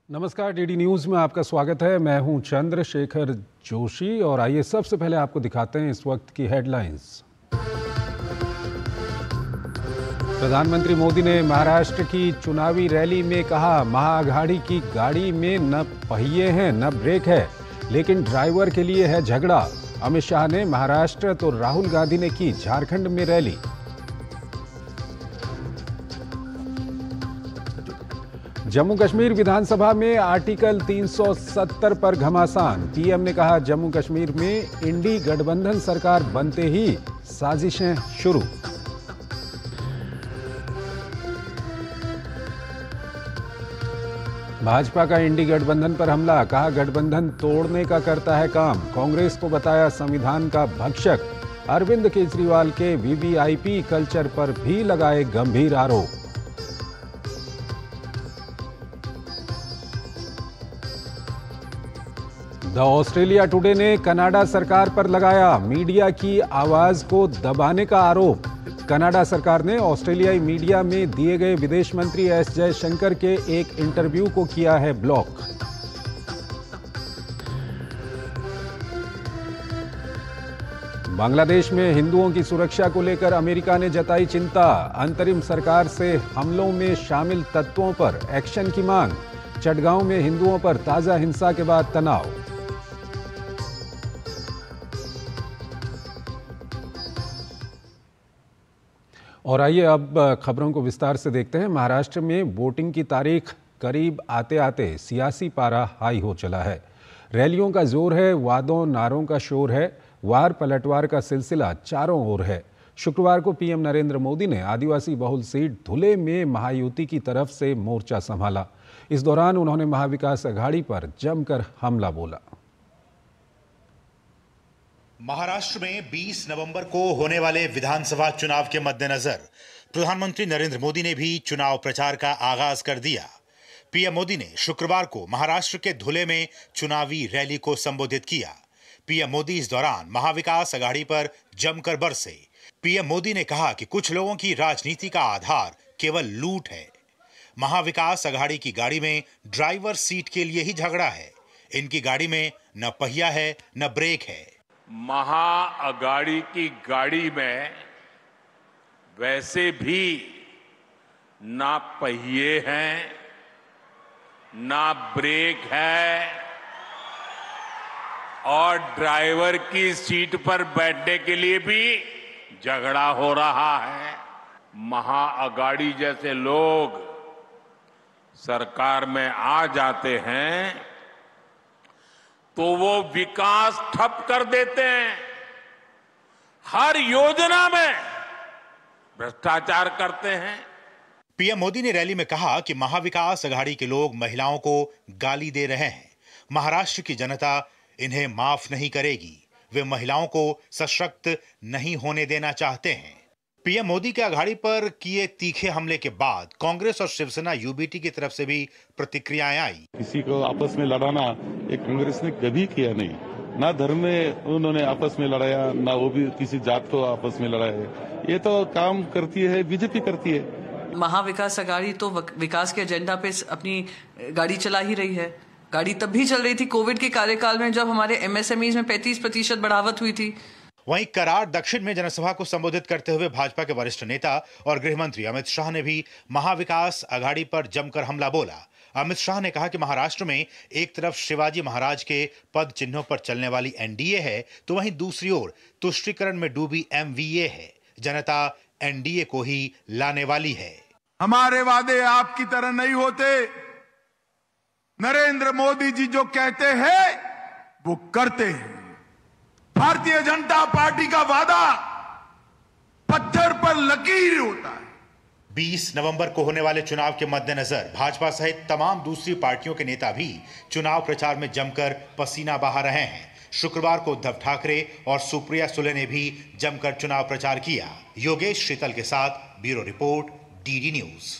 नमस्कार, DD news में आपका स्वागत है। मैं हूं चंद्रशेखर जोशी और आइए सबसे पहले आपको दिखाते हैं इस वक्त की हेडलाइंस। प्रधानमंत्री मोदी ने महाराष्ट्र की चुनावी रैली में कहा, महाअघाड़ी की गाड़ी में न पहिए हैं न ब्रेक है, लेकिन ड्राइवर के लिए है झगड़ा। अमित शाह ने महाराष्ट्र तो राहुल गांधी ने की झारखंड में रैली। जम्मू कश्मीर विधानसभा में आर्टिकल 370 पर घमासान। पीएम ने कहा, जम्मू कश्मीर में इंडी गठबंधन सरकार बनते ही साजिशें शुरू। भाजपा का इंडी गठबंधन पर हमला, कहा गठबंधन तोड़ने का करता है काम। कांग्रेस को बताया संविधान का भक्षक। अरविंद केजरीवाल के वीवीआईपी कल्चर पर भी लगाए गंभीर आरोप। द ऑस्ट्रेलिया टुडे ने कनाडा सरकार पर लगाया मीडिया की आवाज को दबाने का आरोप। कनाडा सरकार ने ऑस्ट्रेलियाई मीडिया में दिए गए विदेश मंत्री एस जयशंकर के एक इंटरव्यू को किया है ब्लॉक। बांग्लादेश में हिंदुओं की सुरक्षा को लेकर अमेरिका ने जताई चिंता। अंतरिम सरकार से हमलों में शामिल तत्वों पर एक्शन की मांग। चटगांव में हिंदुओं पर ताजा हिंसा के बाद तनाव। और आइए अब खबरों को विस्तार से देखते हैं। महाराष्ट्र में वोटिंग की तारीख करीब आते आते सियासी पारा हाई हो चला है। रैलियों का जोर है, वादों नारों का शोर है, वार पलटवार का सिलसिला चारों ओर है। शुक्रवार को पीएम नरेंद्र मोदी ने आदिवासी बहुल सीट धुले में महायुति की तरफ से मोर्चा संभाला। इस दौरान उन्होंने महाविकास अघाड़ी पर जमकर हमला बोला। महाराष्ट्र में 20 नवंबर को होने वाले विधानसभा चुनाव के मद्देनजर प्रधानमंत्री नरेंद्र मोदी ने भी चुनाव प्रचार का आगाज कर दिया। पीएम मोदी ने शुक्रवार को महाराष्ट्र के धुले में चुनावी रैली को संबोधित किया। पीएम मोदी इस दौरान महाविकास अघाड़ी पर जमकर बरसे। पीएम मोदी ने कहा कि कुछ लोगों की राजनीति का आधार केवल लूट है। महाविकास अघाड़ी की गाड़ी में ड्राइवर सीट के लिए ही झगड़ा है। इनकी गाड़ी में न पहिया है न ब्रेक है। महाअघाड़ी की गाड़ी में वैसे भी ना पहिए हैं ना ब्रेक है और ड्राइवर की सीट पर बैठने के लिए भी झगड़ा हो रहा है। महाअघाड़ी जैसे लोग सरकार में आ जाते हैं तो वो विकास ठप कर देते हैं। हर योजना में भ्रष्टाचार करते हैं। पीएम मोदी ने रैली में कहा कि महाविकास अघाड़ी के लोग महिलाओं को गाली दे रहे हैं। महाराष्ट्र की जनता इन्हें माफ नहीं करेगी। वे महिलाओं को सशक्त नहीं होने देना चाहते हैं। पीएम मोदी के अघाड़ी पर किए तीखे हमले के बाद कांग्रेस और शिवसेना यूबीटी की तरफ से भी प्रतिक्रियाएं आई। किसी को आपस में लड़ाना ये कांग्रेस ने कभी किया नहीं। ना धर्म में उन्होंने आपस में लड़ाया, ना वो भी किसी जात को आपस में लड़ाया। ये तो काम करती है बीजेपी करती है। महाविकास अघाड़ी तो विकास के एजेंडा पे अपनी गाड़ी चला ही रही है। गाड़ी तब भी चल रही थी कोविड के कार्यकाल में, जब हमारे एमएसएमईज में 35% बढ़ावत हुई थी। वहीं कराड़ दक्षिण में जनसभा को संबोधित करते हुए भाजपा के वरिष्ठ नेता और गृह मंत्री अमित शाह ने भी महाविकास अघाड़ी पर जमकर हमला बोला। अमित शाह ने कहा कि महाराष्ट्र में एक तरफ शिवाजी महाराज के पद चिन्हों पर चलने वाली एनडीए है तो वहीं दूसरी ओर तुष्टीकरण में डूबी एमवीए है। जनता एनडीए को ही लाने वाली है। हमारे वादे आपकी तरह नहीं होते। नरेंद्र मोदी जी जो कहते हैं वो करते हैं। भारतीय जनता पार्टी का वादा पत्थर पर लकीर होता है। 20 नवंबर को होने वाले चुनाव के मद्देनजर भाजपा सहित तमाम दूसरी पार्टियों के नेता भी चुनाव प्रचार में जमकर पसीना बहा रहे हैं। शुक्रवार को उद्धव ठाकरे और सुप्रिया सुले ने भी जमकर चुनाव प्रचार किया। योगेश शीतल के साथ bureau report, DD news.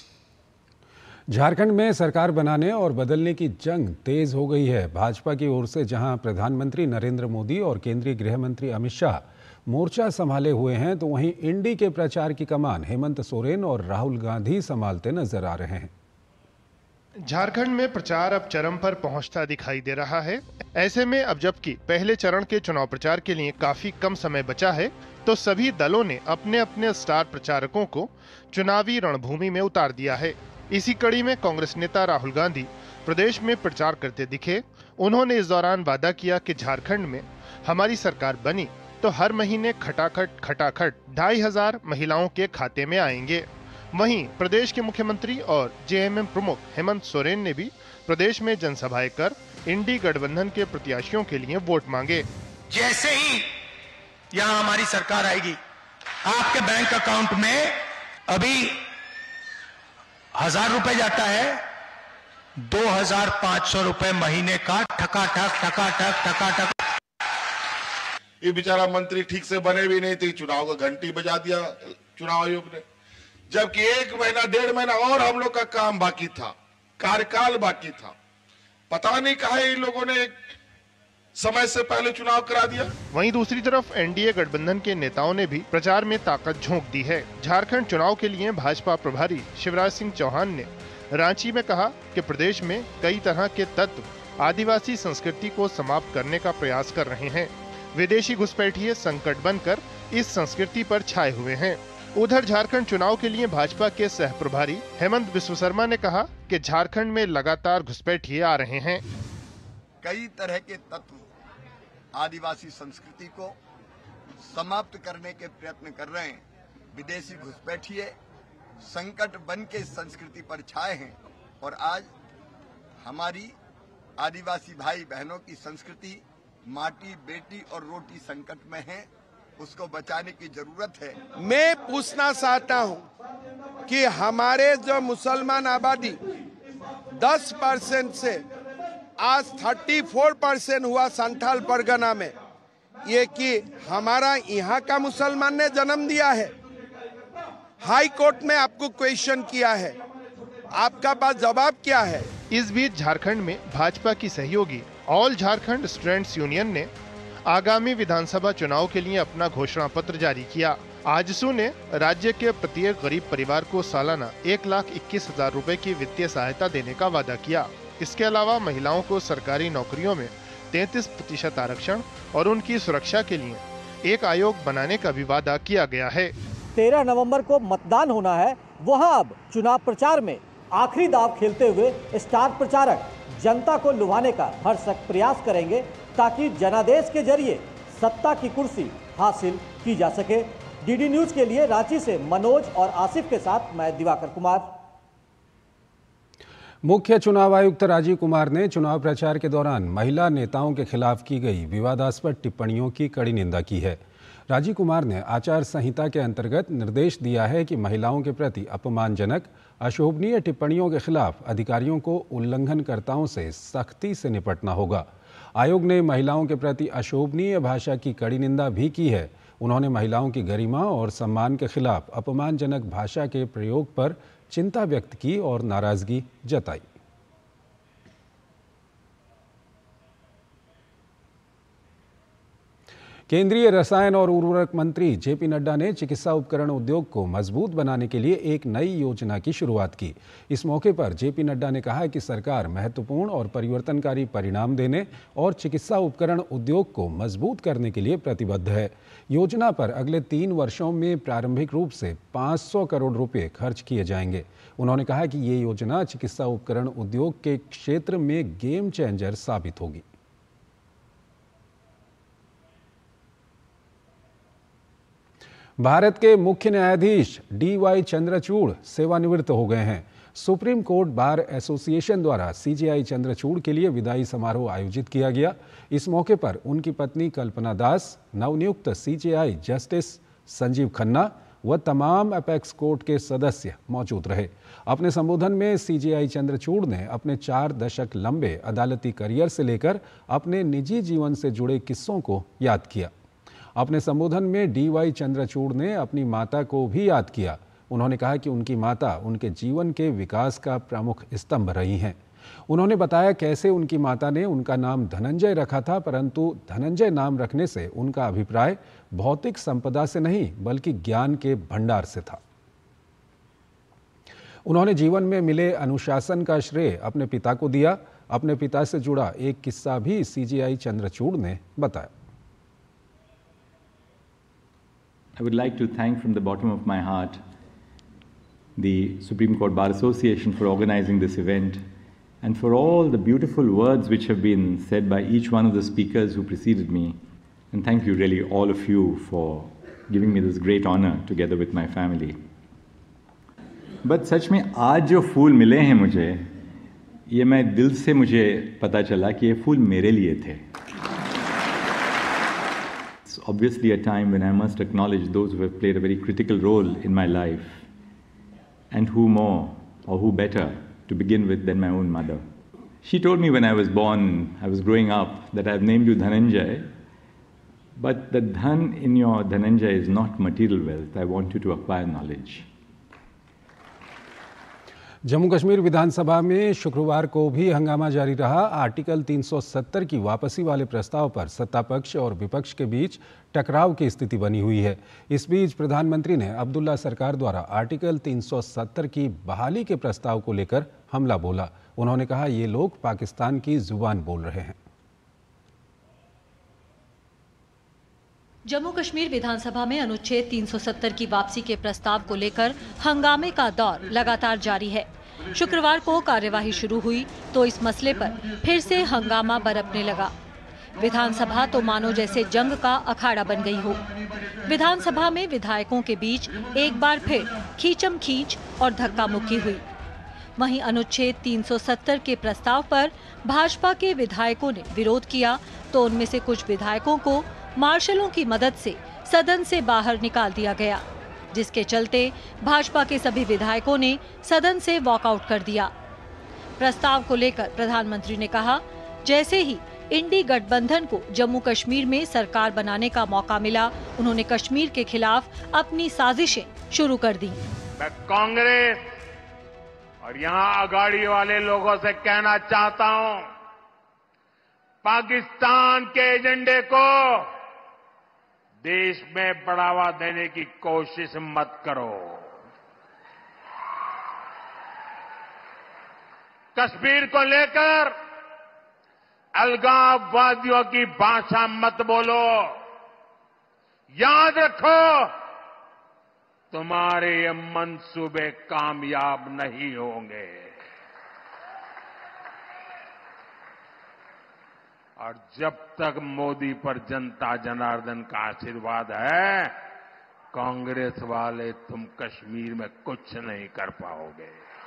Jharkhand में सरकार बनाने और बदलने की जंग तेज हो गई है। भाजपा की ओर से जहां प्रधानमंत्री नरेंद्र मोदी और केंद्रीय गृह मंत्री अमित शाह मोर्चा संभाले हुए हैं, तो वहीं इंडी के प्रचार की कमान हेमंत सोरेन और राहुल गांधी संभालते नजर आ रहे हैं। झारखंड में प्रचार अब चरम पर पहुंचता दिखाई दे रहा है। ऐसे में अब जबकि पहले चरण के चुनाव प्रचार के लिए काफी कम समय बचा है, तो सभी दलों ने अपने अपने स्टार प्रचारकों को चुनावी रणभूमि में उतार दिया है। इसी कड़ी में कांग्रेस नेता राहुल गांधी प्रदेश में प्रचार करते दिखे। उन्होंने इस दौरान वादा किया कि झारखंड में हमारी सरकार बनी तो हर महीने खटाखट 2,500 महिलाओं के खाते में आएंगे। वहीं प्रदेश के मुख्यमंत्री और जेएमएम प्रमुख हेमंत सोरेन ने भी प्रदेश में जनसभाएं कर इंडी गठबंधन के प्रत्याशियों के लिए वोट मांगे। जैसे ही यहाँ हमारी सरकार आएगी, आपके बैंक अकाउंट में अभी 1,000 रुपए जाता है, 2,500 रुपए महीने का ठकाठक। ये बेचारा मंत्री ठीक से बने भी नहीं थे, चुनाव का घंटी बजा दिया चुनाव आयोग ने, जबकि 1 महीना 1.5 महीना और हम लोग का काम बाकी था, कार्यकाल बाकी था। पता नहीं काहे इन लोगों ने समय से पहले चुनाव करा दिया। वहीं दूसरी तरफ एनडीए गठबंधन के नेताओं ने भी प्रचार में ताकत झोंक दी है। झारखंड चुनाव के लिए भाजपा प्रभारी शिवराज सिंह चौहान ने रांची में कहा कि प्रदेश में कई तरह के तत्व आदिवासी संस्कृति को समाप्त करने का प्रयास कर रहे हैं। विदेशी घुसपैठिए संकट बनकर इस संस्कृति पर छाए हुए हैं। उधर झारखंड चुनाव के लिए भाजपा के सह प्रभारी हेमंत बिस्व शर्मा ने कहा कि झारखंड में लगातार घुसपैठिए आ रहे हैं। कई तरह के तत्व आदिवासी संस्कृति को समाप्त करने के प्रयत्न कर रहे हैं। विदेशी घुसपैठिए संकट बन के संस्कृति पर छाए हैं और आज हमारी आदिवासी भाई बहनों की संस्कृति माटी, बेटी और रोटी संकट में है, उसको बचाने की जरूरत है। मैं पूछना चाहता हूं कि हमारे जो मुसलमान आबादी 10% से आज 34% हुआ संथाल परगना में, ये कि हमारा यहाँ का मुसलमान ने जन्म दिया है। हाई कोर्ट में आपको क्वेश्चन किया है, आपका पास जवाब क्या है? इस बीच झारखंड में भाजपा की सहयोगी ऑल झारखंड स्टूडेंट्स यूनियन ने आगामी विधानसभा चुनाव के लिए अपना घोषणा पत्र जारी किया। आजसू ने राज्य के प्रत्येक गरीब परिवार को सालाना 1,21,000 रुपए की वित्तीय सहायता देने का वादा किया। इसके अलावा महिलाओं को सरकारी नौकरियों में 33% आरक्षण और उनकी सुरक्षा के लिए एक आयोग बनाने का भी वादा किया गया है। 13 नवंबर को मतदान होना है, वहां अब चुनाव प्रचार में आखिरी दांव खेलते हुए स्टार प्रचारक जनता को लुभाने का भरसक प्रयास करेंगे ताकि जनादेश के जरिए सत्ता की कुर्सी हासिल की जा सके। डीडी न्यूज के लिए रांची से मनोज और आसिफ के साथ मैं दिवाकर कुमार। मुख्य चुनाव आयुक्त राजीव कुमार ने चुनाव प्रचार के दौरान महिला नेताओं के खिलाफ की गई विवादास्पद टिप्पणियों की कड़ी निंदा की है। राजीव कुमार ने आचार संहिता के अंतर्गत निर्देश दिया है कि महिलाओं के प्रति अपमानजनक, अशोभनीय टिप्पणियों के खिलाफ अधिकारियों को उल्लंघनकर्ताओं से सख्ती से निपटना होगा। आयोग ने महिलाओं के प्रति अशोभनीय भाषा की कड़ी निंदा भी की है। उन्होंने महिलाओं की गरिमा और सम्मान के खिलाफ अपमानजनक भाषा के प्रयोग पर चिंता व्यक्त की और नाराजगी जताई। केंद्रीय रसायन और उर्वरक मंत्री जेपी नड्डा ने चिकित्सा उपकरण उद्योग को मजबूत बनाने के लिए एक नई योजना की शुरुआत की। इस मौके पर जेपी नड्डा ने कहा कि सरकार महत्वपूर्ण और परिवर्तनकारी परिणाम देने और चिकित्सा उपकरण उद्योग को मजबूत करने के लिए प्रतिबद्ध है। योजना पर अगले 3 वर्षों में प्रारंभिक रूप से 500 करोड़ रुपए खर्च किए जाएंगे। उन्होंने कहा कि ये योजना चिकित्सा उपकरण उद्योग के क्षेत्र में गेम चेंजर साबित होगी। भारत के मुख्य न्यायाधीश DY चंद्रचूड़ सेवानिवृत्त हो गए हैं। सुप्रीम कोर्ट बार एसोसिएशन द्वारा CJI चंद्रचूड़ के लिए विदाई समारोह आयोजित किया गया। इस मौके पर उनकी पत्नी कल्पना दास, नवनियुक्त CJI जस्टिस संजीव खन्ना व तमाम अपेक्स कोर्ट के सदस्य मौजूद रहे। अपने संबोधन में CJI चंद्रचूड़ ने अपने 4 दशक लंबे अदालती करियर से लेकर अपने निजी जीवन से जुड़े किस्सों को याद किया। अपने संबोधन में DY चंद्रचूड़ ने अपनी माता को भी याद किया। उन्होंने कहा कि उनकी माता उनके जीवन के विकास का प्रमुख स्तंभ रही हैं। उन्होंने बताया कैसे उनकी माता ने उनका नाम धनंजय रखा था, परंतु धनंजय नाम रखने से उनका अभिप्राय भौतिक संपदा से नहीं बल्कि ज्ञान के भंडार से था। उन्होंने जीवन में मिले अनुशासन का श्रेय अपने पिता को दिया। अपने पिता से जुड़ा एक किस्सा भी CGI चंद्रचूड़ ने बताया। I would like to thank from the bottom of my heart the Supreme Court Bar Association for organizing this event and for all the beautiful words which have been said by each one of the speakers who preceded me. And thank you really all of you for giving me this great honor together with my family. But सच में आज जो फूल मिले हैं मुझे, ये मैं दिल से मुझे पता चला कि ये फूल मेरे लिए थे. It's obviously a time when I must acknowledge those who have played a very critical role in my life. And who more, or who better, to begin with than my own mother. She told me when I was born, I was growing up, that I have named you Dhananjay, but the dhan in your Dhananjay is not material wealth. I want you to acquire knowledge. Jammu Kashmir विधानसभा में शुक्रवार को भी हंगामा जारी रहा। Article 370 की वापसी वाले प्रस्ताव पर सत्ता पक्ष और विपक्ष के बीच टकराव की स्थिति बनी हुई है। इस बीच प्रधानमंत्री ने अब्दुल्ला सरकार द्वारा आर्टिकल 370 की बहाली के प्रस्ताव को लेकर हमला बोला। उन्होंने कहा, ये लोग पाकिस्तान की जुबान बोल रहे हैं। जम्मू कश्मीर विधानसभा में अनुच्छेद 370 की वापसी के प्रस्ताव को लेकर हंगामे का दौर लगातार जारी है। शुक्रवार को कार्यवाही शुरू हुई तो इस मसले पर फिर से हंगामा बरपने लगा। विधानसभा तो मानो जैसे जंग का अखाड़ा बन गई हो। विधानसभा में विधायकों के बीच एक बार फिर खींचम खींच और धक्का मुक्की हुई। वहीं अनुच्छेद 370 के प्रस्ताव पर भाजपा के विधायकों ने विरोध किया तो उनमें से कुछ विधायकों को मार्शलों की मदद से सदन से बाहर निकाल दिया गया, जिसके चलते भाजपा के सभी विधायकों ने सदन से वॉकआउट कर दिया। प्रस्ताव को लेकर प्रधानमंत्री ने कहा, जैसे ही इंडी गठबंधन को जम्मू कश्मीर में सरकार बनाने का मौका मिला, उन्होंने कश्मीर के खिलाफ अपनी साजिशें शुरू कर दी। मैं कांग्रेस और यहाँ अगाड़ी वाले लोगों से कहना चाहता हूँ, पाकिस्तान के एजेंडे को देश में बढ़ावा देने की कोशिश मत करो। कश्मीर को लेकर अलगाववादियों की भाषा मत बोलो। याद रखो, तुम्हारे ये मंसूबे कामयाब नहीं होंगे। और जब तक मोदी पर जनता जनार्दन का आशीर्वाद है, कांग्रेस वाले तुम कश्मीर में कुछ नहीं कर पाओगे।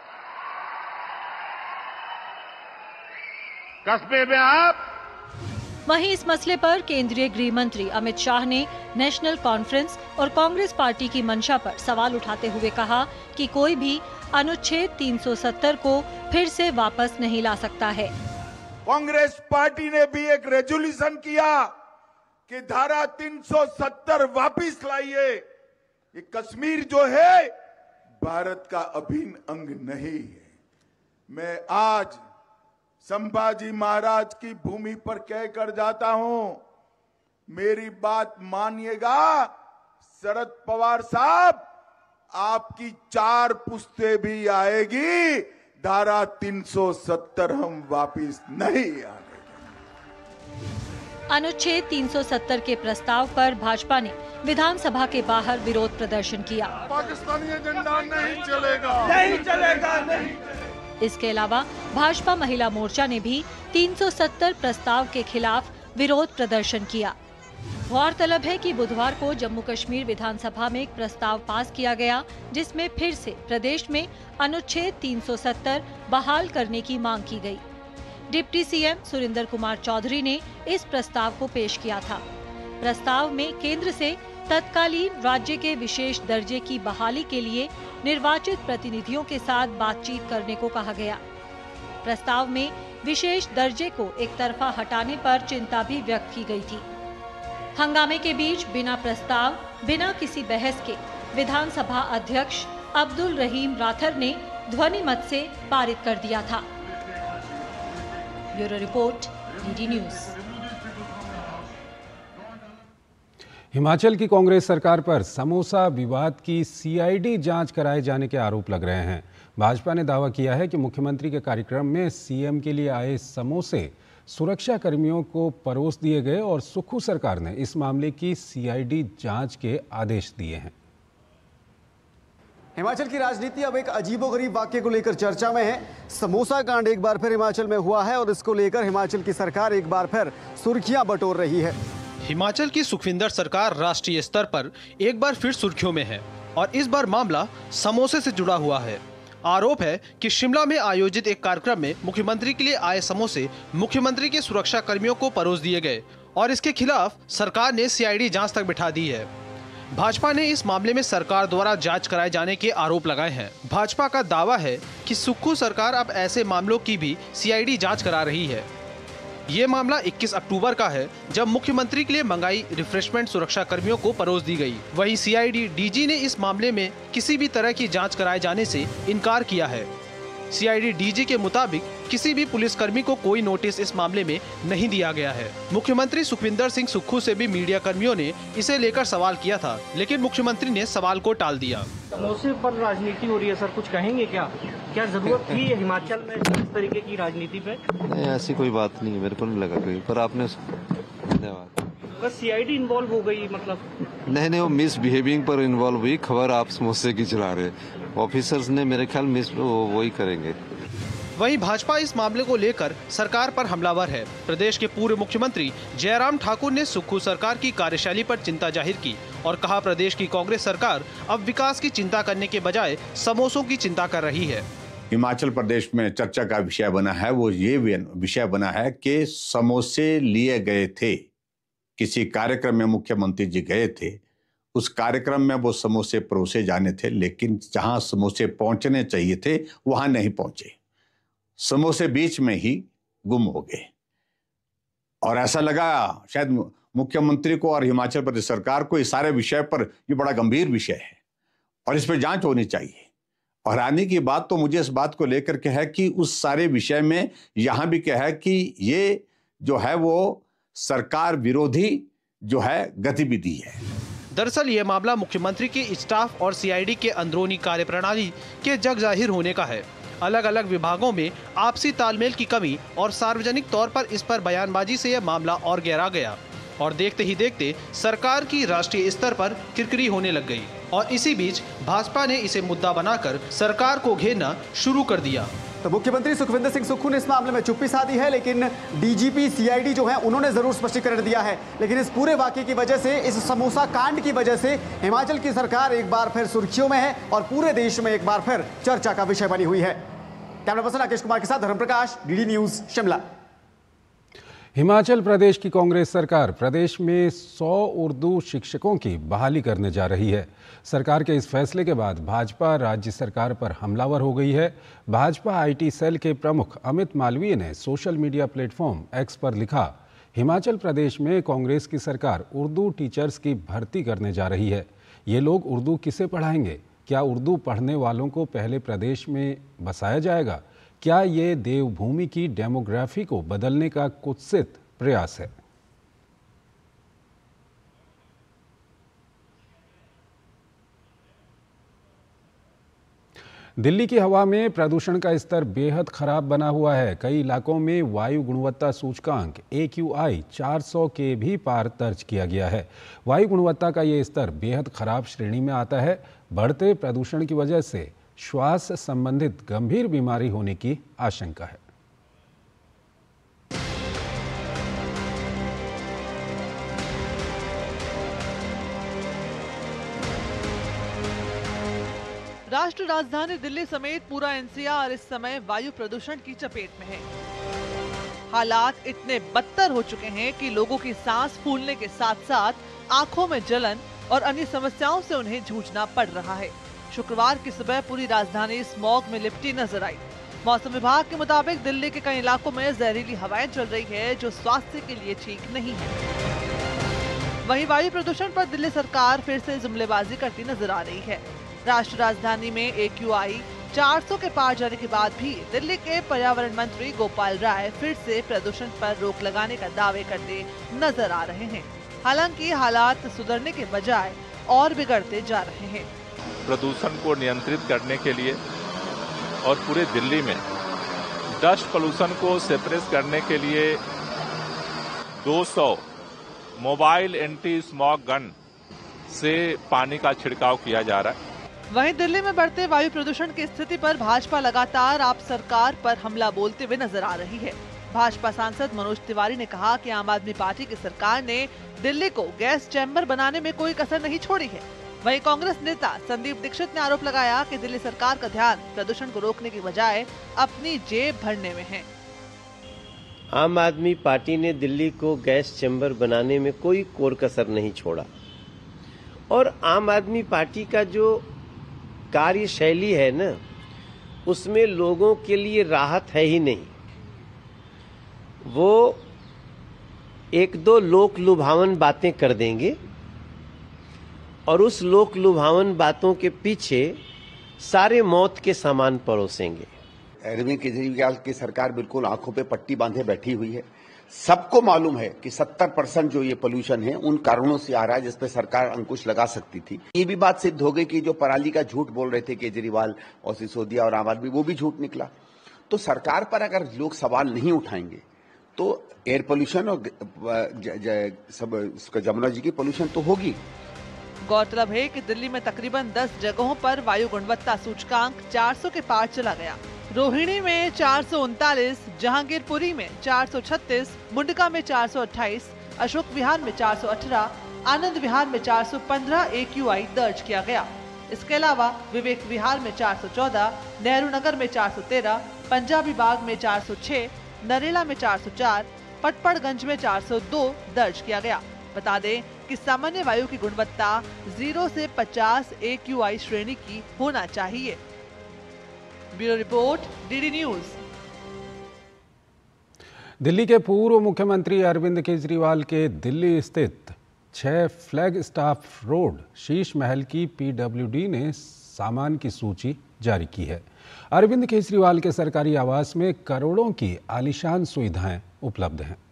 कश्मीर में आप। वहीं इस मसले पर केंद्रीय गृह मंत्री अमित शाह ने नेशनल कॉन्फ्रेंस और कांग्रेस पार्टी की मंशा पर सवाल उठाते हुए कहा कि कोई भी अनुच्छेद 370 को फिर से वापस नहीं ला सकता है। कांग्रेस पार्टी ने भी एक रेजोल्यूशन किया कि धारा 370 वापिस लाइए। ये कश्मीर जो है भारत का अभिन्न अंग नहीं है। मैं आज संभाजी महाराज की भूमि पर कहकर जाता हूं, मेरी बात मानिएगा शरद पवार साहब, आपकी 4 पुश्तें भी आएगी, धारा 370 हम वापिस नहीं आने। अनुच्छेद 370 के प्रस्ताव पर भाजपा ने विधानसभा के बाहर विरोध प्रदर्शन किया। पाकिस्तानी एजेंडा नहीं चलेगा, नहीं चलेगा, नहीं। इसके अलावा भाजपा महिला मोर्चा ने भी 370 प्रस्ताव के खिलाफ विरोध प्रदर्शन किया। गौरतलब है कि बुधवार को जम्मू कश्मीर विधानसभा में एक प्रस्ताव पास किया गया, जिसमें फिर से प्रदेश में अनुच्छेद 370 बहाल करने की मांग की गई। डिप्टी सीएम सुरेंद्र कुमार चौधरी ने इस प्रस्ताव को पेश किया था। प्रस्ताव में केंद्र से तत्कालीन राज्य के विशेष दर्जे की बहाली के लिए निर्वाचित प्रतिनिधियों के साथ बातचीत करने को कहा गया। प्रस्ताव में विशेष दर्जे को एक तरफा हटाने पर चिंता भी व्यक्त की गई थी। हंगामे के बीच बिना प्रस्ताव, बिना किसी बहस के विधानसभा अध्यक्ष अब्दुल रहीम राठर ने ध्वनि मत से पारित कर दिया था। Bureau report, DD news. Himachal की कांग्रेस सरकार पर समोसा विवाद की सीआईडी जांच कराए जाने के आरोप लग रहे हैं। भाजपा ने दावा किया है कि मुख्यमंत्री के कार्यक्रम में सीएम के लिए आए समोसे सुरक्षा कर्मियों को परोस दिए गए और सुक्खू सरकार ने इस मामले की सीआईडी जांच के आदेश दिए हैं। हिमाचल की राजनीति अब एक अजीबोगरीब वाक्य को लेकर चर्चा में है। समोसा कांड एक बार फिर हिमाचल में हुआ है और इसको लेकर हिमाचल की सरकार एक बार फिर सुर्खियां बटोर रही है। हिमाचल की सुखविंदर सरकार राष्ट्रीय स्तर पर एक बार फिर सुर्खियों में है और इस बार मामला समोसे से जुड़ा हुआ है। आरोप है कि शिमला में आयोजित एक कार्यक्रम में मुख्यमंत्री के लिए आए समोसे मुख्यमंत्री के सुरक्षा कर्मियों को परोस दिए गए और इसके खिलाफ सरकार ने सीआईडी जांच तक बिठा दी है। भाजपा ने इस मामले में सरकार द्वारा जांच कराए जाने के आरोप लगाए हैं। भाजपा का दावा है कि सुक्खू सरकार अब ऐसे मामलों की भी सीआईडी जांच करा रही है। ये मामला 21 अक्टूबर का है, जब मुख्यमंत्री के लिए मंगाई रिफ्रेशमेंट सुरक्षा कर्मियों को परोस दी गई। वहीं सीआईडी डीजी ने इस मामले में किसी भी तरह की जांच कराए जाने से इनकार किया है। सीआईडी डीजी के मुताबिक किसी भी पुलिसकर्मी को कोई नोटिस इस मामले में नहीं दिया गया है। मुख्यमंत्री सुखविंदर सिंह सुक्खू से भी मीडिया कर्मियों ने इसे लेकर सवाल किया था, लेकिन मुख्यमंत्री ने सवाल को टाल दिया। समोसे पर राजनीति हो रही है सर, कुछ कहेंगे क्या? क्या जरूरत थी हिमाचल में इस तरीके की राजनीति पे? नहीं, ऐसी कोई बात नहीं है, मेरे को नहीं लगा कोई, पर आपने धन्यवाद। बस सीआईडी इन्वॉल्व हो गई मतलब? नहीं, वो मिसबिहेविंग पर इन्वॉल्व हुई। खबर आप समोसे की चला रहे, ऑफिसर्स ने मेरे ख्याल वही करेंगे। वहीं भाजपा इस मामले को लेकर सरकार पर हमलावर है। प्रदेश के पूर्व मुख्यमंत्री जयराम ठाकुर ने सुक्खू सरकार की कार्यशैली पर चिंता जाहिर की और कहा, प्रदेश की कांग्रेस सरकार अब विकास की चिंता करने के बजाय समोसों की चिंता कर रही है। हिमाचल प्रदेश में चर्चा का विषय बना है, वो ये विषय बना है कि समोसे लिए गए थे, किसी कार्यक्रम में मुख्यमंत्री जी गए थे, उस कार्यक्रम में वो समोसे परोसे जाने थे, लेकिन जहां समोसे पहुंचने चाहिए थे वहां नहीं पहुंचे। समोसे बीच में ही गुम हो गए और ऐसा लगा शायद मुख्यमंत्री को और हिमाचल प्रदेश सरकार को इस सारे विषय पर ये बड़ा गंभीर विषय है और इस पर जांच होनी चाहिए। और हैरानी की बात तो मुझे इस बात को लेकर के है कि उस सारे विषय में यहां भी क्या है कि ये जो है वो सरकार विरोधी जो है गतिविधि है। दरअसल ये मामला मुख्यमंत्री के स्टाफ और सीआईडी के अंदरूनी कार्यप्रणाली के जग जाहिर होने का है। अलग अलग विभागों में आपसी तालमेल की कमी और सार्वजनिक तौर पर इस पर बयानबाजी से यह मामला और गहरा गया और देखते ही देखते सरकार की राष्ट्रीय स्तर पर किरकिरी होने लग गई और इसी बीच भाजपा ने इसे मुद्दा बनाकर सरकार को घेरना शुरू कर दिया। तो मुख्यमंत्री सुखविंदर सिंह सुक्खू ने इस मामले में चुप्पी साधी है, लेकिन डीजीपी सीआईडी जो है उन्होंने जरूर स्पष्टीकरण दिया है। लेकिन इस पूरे वाकये की वजह से, इस समोसा कांड की वजह से हिमाचल की सरकार एक बार फिर सुर्खियों में है और पूरे देश में एक बार फिर चर्चा का विषय बनी हुई है। कैमरा पर्सन राकेश कुमार के साथ धर्म प्रकाश, डीडी न्यूज, शिमला। हिमाचल प्रदेश की कांग्रेस सरकार प्रदेश में 100 उर्दू शिक्षकों की बहाली करने जा रही है। सरकार के इस फैसले के बाद भाजपा राज्य सरकार पर हमलावर हो गई है। भाजपा आईटी सेल के प्रमुख अमित मालवीय ने सोशल मीडिया प्लेटफॉर्म एक्स पर लिखा, हिमाचल प्रदेश में कांग्रेस की सरकार उर्दू टीचर्स की भर्ती करने जा रही है। ये लोग उर्दू किसे पढ़ाएंगे? क्या उर्दू पढ़ने वालों को पहले प्रदेश में बसाया जाएगा? क्या ये देवभूमि की डेमोग्राफी को बदलने का कुत्सित प्रयास है? दिल्ली की हवा में प्रदूषण का स्तर बेहद खराब बना हुआ है। कई इलाकों में वायु गुणवत्ता सूचकांक AQI 400 के भी पार दर्ज किया गया है। वायु गुणवत्ता का ये स्तर बेहद खराब श्रेणी में आता है। बढ़ते प्रदूषण की वजह से श्वास संबंधित गंभीर बीमारी होने की आशंका है। राष्ट्र राजधानी दिल्ली समेत पूरा NCR इस समय वायु प्रदूषण की चपेट में है। हालात इतने बदतर हो चुके हैं कि लोगों की सांस फूलने के साथ साथ आंखों में जलन और अन्य समस्याओं से उन्हें जूझना पड़ रहा है। शुक्रवार की सुबह पूरी राजधानी स्मॉग में लिपटी नजर आई। मौसम विभाग के मुताबिक दिल्ली के कई इलाकों में जहरीली हवाएं चल रही है, जो स्वास्थ्य के लिए ठीक नहीं है। वहीं वायु प्रदूषण पर दिल्ली सरकार फिर से जुमलेबाजी करती नजर आ रही है। राष्ट्र राजधानी में AQI 400 के पार जाने के बाद भी दिल्ली के पर्यावरण मंत्री गोपाल राय फिर से प्रदूषण पर रोक लगाने का दावे करते नजर आ रहे हैं। हालांकि हालात सुधरने के बजाय और बिगड़ते जा रहे हैं। प्रदूषण को नियंत्रित करने के लिए और पूरे दिल्ली में डस्ट पोल्यूशन को सेपरेट करने के लिए 200 मोबाइल एंटी स्मॉग गन से पानी का छिड़काव किया जा रहा है। वहीं दिल्ली में बढ़ते वायु प्रदूषण की स्थिति पर भाजपा लगातार आप सरकार पर हमला बोलते हुए नजर आ रही है। भाजपा सांसद मनोज तिवारी ने कहा कि आम आदमी पार्टी की सरकार ने दिल्ली को गैस चैम्बर बनाने में कोई कसर नहीं छोड़ी है। वहीं कांग्रेस नेता संदीप दीक्षित ने आरोप लगाया कि दिल्ली सरकार का ध्यान प्रदूषण को रोकने की बजाय अपनी जेब भरने में है। आम आदमी पार्टी ने दिल्ली को गैस चैम्बर बनाने में कोई कोर कसर नहीं छोड़ा और आम आदमी पार्टी का जो कार्यशैली है ना, उसमें लोगों के लिए राहत है ही नहीं। वो एक दो लोक लुभावन बातें कर देंगे और उस लोक लुभावन बातों के पीछे सारे मौत के सामान परोसेंगे। अरविंद केजरीवाल की सरकार बिल्कुल आंखों पे पट्टी बांधे बैठी हुई है। सबको मालूम है कि 70% जो ये पोल्यूशन है उन कारणों से आ रहा है जिस पे सरकार अंकुश लगा सकती थी। ये भी बात सिद्ध हो गई कि जो पराली का झूठ बोल रहे थे केजरीवाल और सिसोदिया और आम आदमी, वो भी झूठ निकला। तो सरकार पर अगर लोग सवाल नहीं उठाएंगे तो एयर पोल्यूशन और सब जमुना जी की पोल्यूशन तो होगी। गौरतलब है कि दिल्ली में तकरीबन 10 जगहों पर वायु गुणवत्ता सूचकांक 400 के पार चला गया। रोहिणी में 439, जहांगीरपुरी में 436, मुंडका में 428, अशोक विहार में 418, आनंद विहार में 415 AQI दर्ज किया गया। इसके अलावा विवेक विहार में 414, नेहरू नगर में 413, पंजाबी बाग में 406, नरेला में 404, पटपड़गंज में 402 दर्ज किया गया। बता दें कि सामान्य वायु की गुणवत्ता 0 से 50 AQI श्रेणी की होना चाहिए। Bureau report, DD news. Delhi के पूर्व मुख्यमंत्री अरविंद केजरीवाल के दिल्ली स्थित 6 flag staff road Sheesh Mahal की PWD ने सामान की सूची जारी की है। अरविंद केजरीवाल के सरकारी आवास में करोड़ों की आलीशान सुविधाएं उपलब्ध हैं।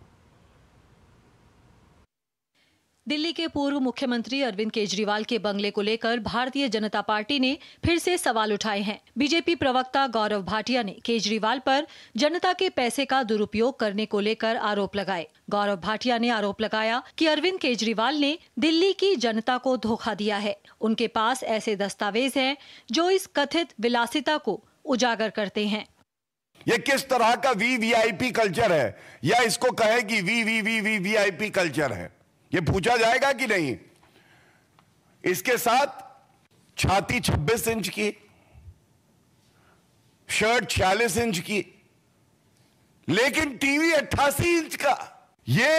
दिल्ली के पूर्व मुख्यमंत्री अरविंद केजरीवाल के बंगले को लेकर भारतीय जनता पार्टी ने फिर से सवाल उठाए हैं। बीजेपी प्रवक्ता गौरव भाटिया ने केजरीवाल पर जनता के पैसे का दुरुपयोग करने को लेकर आरोप लगाए। गौरव भाटिया ने आरोप लगाया कि अरविंद केजरीवाल ने दिल्ली की जनता को धोखा दिया है। उनके पास ऐसे दस्तावेज हैं जो इस कथित विलासिता को उजागर करते हैं। ये किस तरह का VVIP कल्चर है, या इसको कहे कि VVIP कल्चर है, ये पूछा जाएगा कि नहीं। इसके साथ छाती 26 इंच की, शर्ट 46 इंच की, लेकिन टीवी 88 इंच का। ये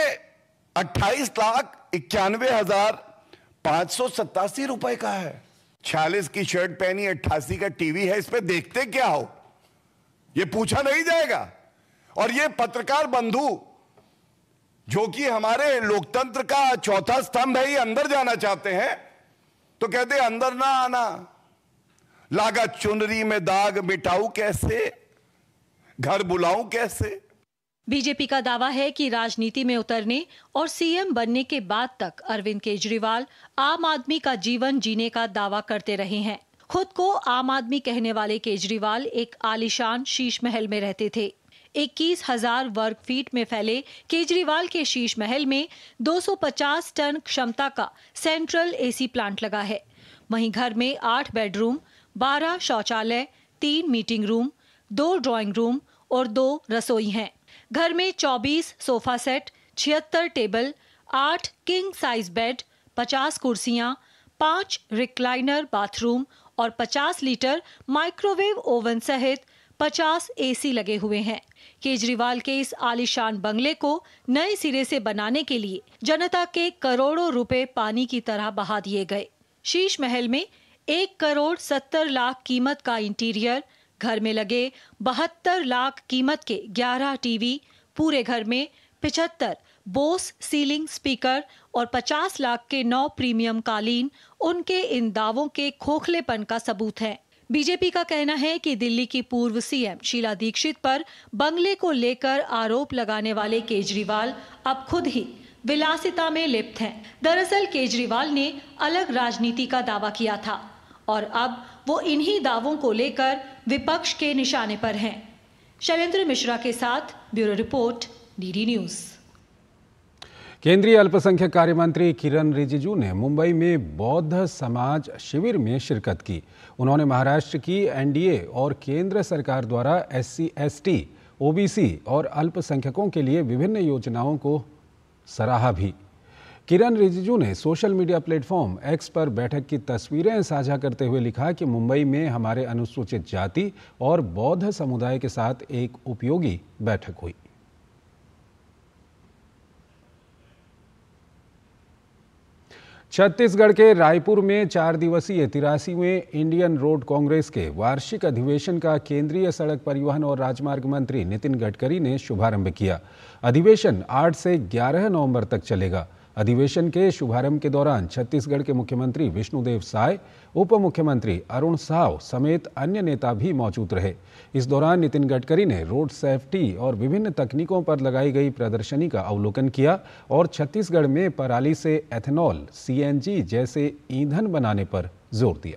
28,91,587 रुपए का है। 46 की शर्ट पहनी, 88 का टीवी है, इस पे देखते क्या हो, ये पूछा नहीं जाएगा। और ये पत्रकार बंधु जो कि हमारे लोकतंत्र का चौथा स्तंभ है, ये अंदर जाना चाहते हैं तो कहते अंदर ना आना। लागा चुनरी में दाग मिटाऊं कैसे, घर बुलाऊं कैसे। बीजेपी का दावा है कि राजनीति में उतरने और सीएम बनने के बाद तक अरविंद केजरीवाल आम आदमी का जीवन जीने का दावा करते रहे हैं। खुद को आम आदमी कहने वाले केजरीवाल एक आलीशान शीश महल में रहते थे। 21,000 वर्ग फीट में फैले केजरीवाल के शीश महल में 250 टन क्षमता का सेंट्रल AC प्लांट लगा है। वहीं घर में 8 बेडरूम, 12 शौचालय, 3 मीटिंग रूम, 2 ड्राइंग रूम और 2 रसोई हैं। घर में 24 sofa set, 76 table, 8 king size bed, 50 कुर्सियां, 5 रिक्लाइनर बाथरूम और 50 लीटर माइक्रोवेव ओवन सहित 50 AC लगे हुए हैं। केजरीवाल के इस आलीशान बंगले को नए सिरे से बनाने के लिए जनता के करोड़ों रुपए पानी की तरह बहा दिए गए। शीश महल में 1,70,00,000 कीमत का इंटीरियर, घर में लगे 72 लाख कीमत के 11 टीवी, पूरे घर में 75 बोस सीलिंग स्पीकर और 50 लाख के 9 प्रीमियम कालीन उनके इन दावों के खोखलेपन का सबूत है। बीजेपी का कहना है कि दिल्ली की पूर्व सीएम शीला दीक्षित पर बंगले को लेकर आरोप लगाने वाले केजरीवाल अब खुद ही विलासिता में लिप्त हैं। दरअसल केजरीवाल ने अलग राजनीति का दावा किया था और अब वो इन्हीं दावों को लेकर विपक्ष के निशाने पर हैं। शैलेंद्र मिश्रा के साथ ब्यूरो रिपोर्ट, डीडी न्यूज। केंद्रीय अल्पसंख्यक कार्य मंत्री किरण रिजिजू ने मुंबई में बौद्ध समाज शिविर में शिरकत की। उन्होंने महाराष्ट्र की एनडीए और केंद्र सरकार द्वारा SC, ST, OBC और अल्पसंख्यकों के लिए विभिन्न योजनाओं को सराहा भी। किरण रिजिजू ने सोशल मीडिया प्लेटफॉर्म X पर बैठक की तस्वीरें साझा करते हुए लिखा कि मुंबई में हमारे अनुसूचित जाति और बौद्ध समुदाय के साथ एक उपयोगी बैठक हुई। छत्तीसगढ़ के रायपुर में 4 दिवसीय 83वें इंडियन रोड कांग्रेस के वार्षिक अधिवेशन का केंद्रीय सड़क परिवहन और राजमार्ग मंत्री नितिन गडकरी ने शुभारंभ किया। अधिवेशन 8 से 11 नवंबर तक चलेगा। अधिवेशन के शुभारंभ के दौरान छत्तीसगढ़ के मुख्यमंत्री विष्णुदेव साय, उप मुख्यमंत्री अरुण साव समेत अन्य नेता भी मौजूद रहे। इस दौरान नितिन गडकरी ने रोड सेफ्टी और विभिन्न तकनीकों पर लगाई गई प्रदर्शनी का अवलोकन किया और छत्तीसगढ़ में पराली से एथेनॉल, CNG जैसे ईंधन बनाने पर जोर दिया।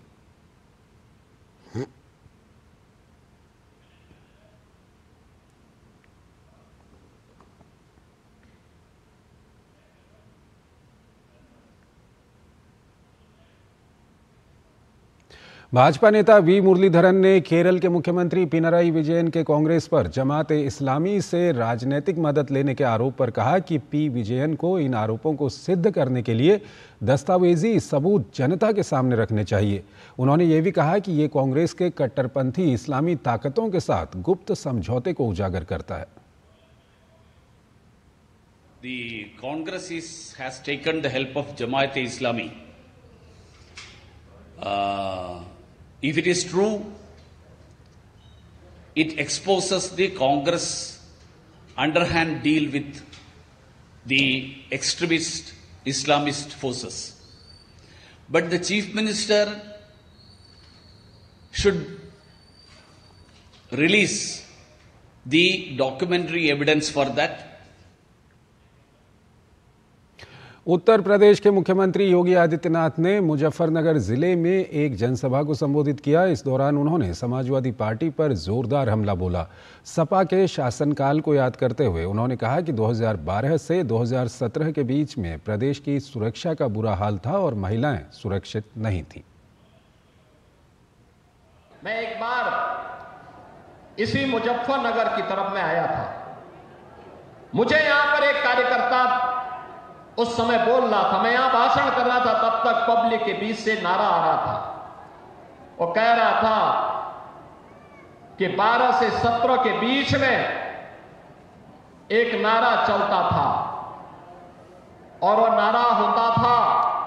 भाजपा नेता वी मुरलीधरन ने केरल के मुख्यमंत्री पिनराई विजयन के कांग्रेस पर जमाते इस्लामी से राजनीतिक मदद लेने के आरोप पर कहा कि पी विजयन को इन आरोपों को सिद्ध करने के लिए दस्तावेजी सबूत जनता के सामने रखने चाहिए। उन्होंने ये भी कहा कि ये कांग्रेस के कट्टरपंथी इस्लामी ताकतों के साथ गुप्त समझौते को उजागर करता है। The Congress has taken the help of Jamaat-e-Islami. If it is true, it exposes the Congress underhand deal with the extremist Islamist forces. But the Chief Minister should release the documentary evidence for that. Uttar Pradesh के मुख्यमंत्री योगी आदित्यनाथ ने मुजफ्फरनगर जिले में एक जनसभा को संबोधित किया। इस दौरान उन्होंने समाजवादी पार्टी पर जोरदार हमला बोला। सपा के शासनकाल को याद करते हुए उन्होंने कहा कि 2012 से 2017 के बीच में प्रदेश की सुरक्षा का बुरा हाल था और महिलाएं सुरक्षित नहीं थीं। मैं एक बार इसी मुजफ्फरनगर की तरफ में आया था। मुझे यहां पर एक कार्यकर्ता उस समय बोल रहा था, मैं यहां भाषण कर रहा था, तब तक पब्लिक के बीच से नारा आ रहा था। वो कह रहा था कि 12 से 17 के बीच में एक नारा चलता था और वो नारा होता था,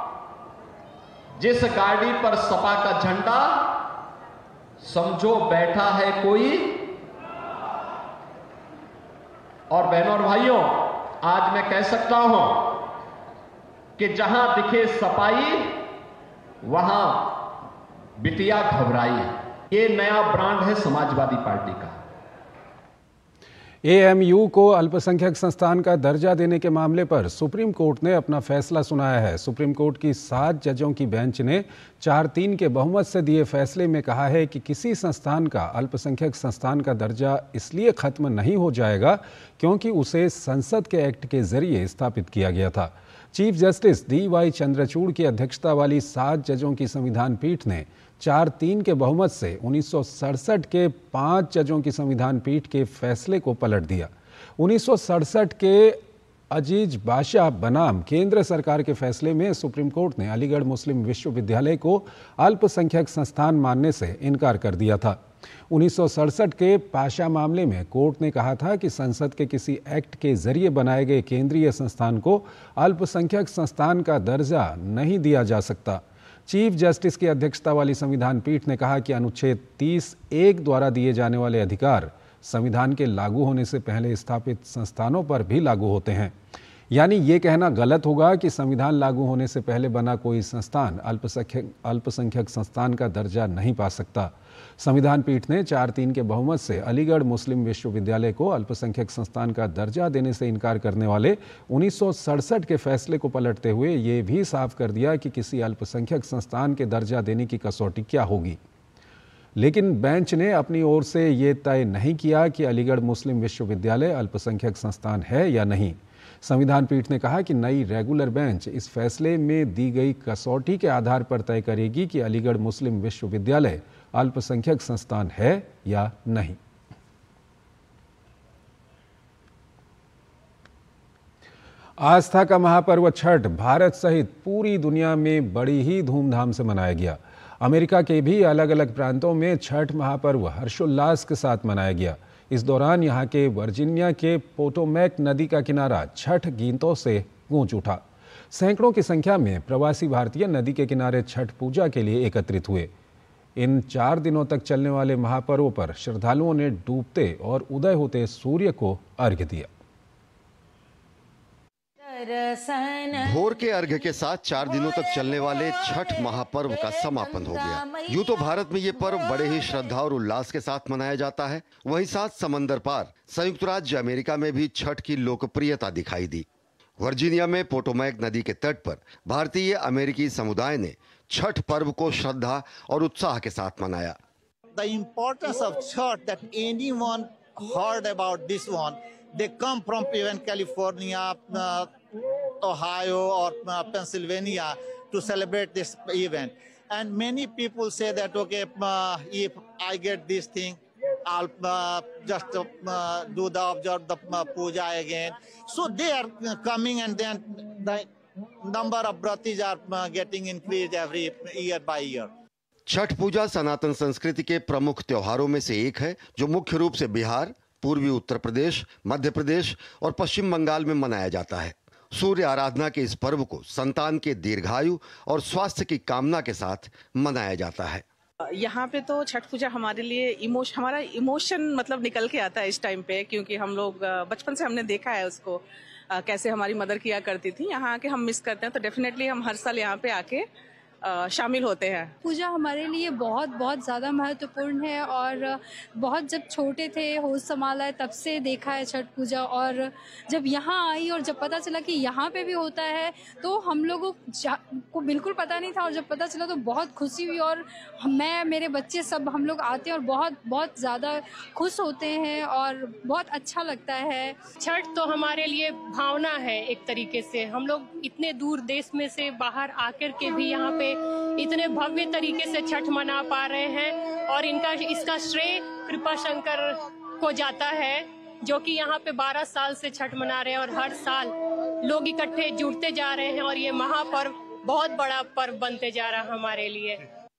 जिस गाड़ी पर सपा का झंडा समझो बैठा है कोई। और बहनों और भाइयों, आज मैं कह सकता हूं कि जहां दिखे सपाई वहां बिटिया घबराई। ये नया ब्रांड है समाजवादी पार्टी का। AMU को अल्पसंख्यक संस्थान का दर्जा देने के मामले पर सुप्रीम कोर्ट ने अपना फैसला सुनाया है। सुप्रीम कोर्ट की 7 जजों की बेंच ने 4-3 के बहुमत से दिए फैसले में कहा है कि किसी संस्थान का अल्पसंख्यक संस्थान का दर्जा इसलिए खत्म नहीं हो जाएगा क्योंकि उसे संसद के एक्ट के जरिए स्थापित किया गया था। चीफ जस्टिस DY चंद्रचूड़ की अध्यक्षता वाली 7 जजों की संविधान पीठ ने 4-3 के बहुमत से 1967 के 5 जजों की संविधान पीठ के फैसले को पलट दिया। 1967 के अजीज बादशाह बनाम केंद्र सरकार के फैसले में सुप्रीम कोर्ट ने अलीगढ़ मुस्लिम विश्वविद्यालय को अल्पसंख्यक संस्थान मानने से इनकार कर दिया था। 1967 के पाशा मामले में कोर्ट ने कहा था कि संसद के किसी एक्ट के जरिए बनाए गए केंद्रीय संस्थान को अल्पसंख्यक संस्थान का दर्जा नहीं दिया जा सकता। चीफ जस्टिस की अध्यक्षता वाली संविधान पीठ ने कहा कि अनुच्छेद 30(1) द्वारा दिए जाने वाले अधिकार संविधान के लागू होने से पहले स्थापित संस्थानों पर भी लागू होते हैं। यानी ये कहना गलत होगा कि संविधान लागू होने से पहले बना कोई संस्थान अल्पसंख्यक संस्थान का दर्जा नहीं पा सकता। संविधान पीठ ने 4-3 के बहुमत से अलीगढ़ मुस्लिम विश्वविद्यालय को अल्पसंख्यक संस्थान का दर्जा देने से इनकार करने वाले 1967 के फैसले को पलटते हुए ये भी साफ कर दिया कि किसी अल्पसंख्यक संस्थान के दर्जा देने की कसौटी क्या होगी। लेकिन बेंच ने अपनी ओर से ये तय नहीं किया कि अलीगढ़ मुस्लिम विश्वविद्यालय अल्पसंख्यक संस्थान है या नहीं। संविधान पीठ ने कहा कि नई रेगुलर बेंच इस फैसले में दी गई कसौटी के आधार पर तय करेगी कि अलीगढ़ मुस्लिम विश्वविद्यालय अल्पसंख्यक संस्थान है या नहीं। आस्था का महापर्व छठ भारत सहित पूरी दुनिया में बड़ी ही धूमधाम से मनाया गया। अमेरिका के भी अलग अलग प्रांतों में छठ महापर्व हर्षोल्लास के साथ मनाया गया। इस दौरान यहाँ के वर्जीनिया के पोटोमैक नदी का किनारा छठ गीतों से गूंज उठा। सैकड़ों की संख्या में प्रवासी भारतीय नदी के किनारे छठ पूजा के लिए एकत्रित हुए। इन 4 दिनों तक चलने वाले महापर्व पर श्रद्धालुओं ने डूबते और उदय होते सूर्य को अर्घ्य दिया। भोर के अर्घ्य के साथ 4 दिनों तक चलने वाले छठ महापर्व का समापन हो गया। यूं तो भारत में ये पर्व बड़े ही श्रद्धा और उल्लास के साथ मनाया जाता है, वहीं 7 समंदर पार संयुक्त राज्य अमेरिका में भी छठ की लोकप्रियता दिखाई दी। वर्जीनिया में पोटोमैक नदी के तट पर भारतीय अमेरिकी समुदाय ने छठ पर्व को श्रद्धा और उत्साह के साथ मनाया। The importance of Chhath that anyone heard about this one, they come from even California, Ohio or Pennsylvania to celebrate this event. And many people say that, okay, if I get this thing, I'll just observe the puja again. So they are coming, and then the number of bratis are getting increased every year by year. Chhath पूजा सनातन संस्कृति के प्रमुख त्योहारों में से एक है, जो मुख्य रूप से बिहार, पूर्वी उत्तर प्रदेश, मध्य प्रदेश और पश्चिम बंगाल में मनाया जाता है। सूर्य आराधना के इस पर्व को संतान के दीर्घायु और स्वास्थ्य की कामना के साथ मनाया जाता है। यहाँ पे तो छठ पूजा हमारे लिए हमारा इमोशन मतलब निकल के आता है इस टाइम पे, क्योंकि हम लोग बचपन से हमने देखा है उसको कैसे हमारी मदर किया करती थी। यहाँ आके हम मिस करते हैं, तो डेफिनेटली हम हर साल यहाँ पे आके शामिल होते हैं। पूजा हमारे लिए बहुत बहुत ज़्यादा महत्वपूर्ण है और बहुत जब छोटे थे होश संभाला है तब से देखा है छठ पूजा, और जब यहाँ आई और जब पता चला कि यहाँ पे भी होता है तो हम लोगों को बिल्कुल पता नहीं था, और जब पता चला तो बहुत खुशी हुई। और मैं, मेरे बच्चे, सब हम लोग आते हैं और बहुत बहुत ज़्यादा खुश होते हैं और बहुत अच्छा लगता है। छठ तो हमारे लिए भावना है एक तरीके से। हम लोग इतने दूर देश में से बाहर आकर के भी यहाँ पे इतने भव्य तरीके से छठ मना पा रहे हैं, और इसका श्रेय कृपा शंकर को जाता है, जो कि यहाँ पे 12 साल से छठ मना रहे हैं और हर साल लोग इकट्ठे जुड़ते जा रहे हैं, और ये महापर्व बहुत बड़ा पर्व बनते जा रहा है हमारे लिए।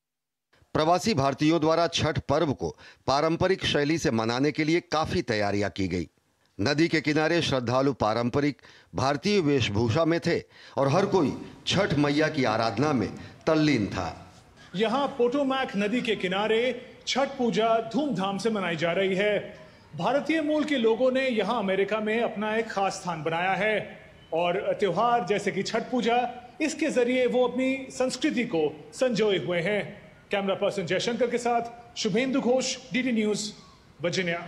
प्रवासी भारतीयों द्वारा छठ पर्व को पारंपरिक शैली से मनाने के लिए काफी तैयारियां की गई। नदी के किनारे श्रद्धालु पारंपरिक भारतीय वेशभूषा में थे और हर कोई छठ मैया की आराधना में तल्लीन था। यहाँ पोटोमैक नदी के किनारे छठ पूजा धूमधाम से मनाई जा रही है। भारतीय मूल के लोगों ने यहाँ अमेरिका में अपना एक खास स्थान बनाया है, और त्योहार जैसे कि छठ पूजा, इसके जरिए वो अपनी संस्कृति को संजोए हुए हैं। कैमरा पर्सन जयशंकर के साथ Shubhendu Ghosh, DD news, Virginia.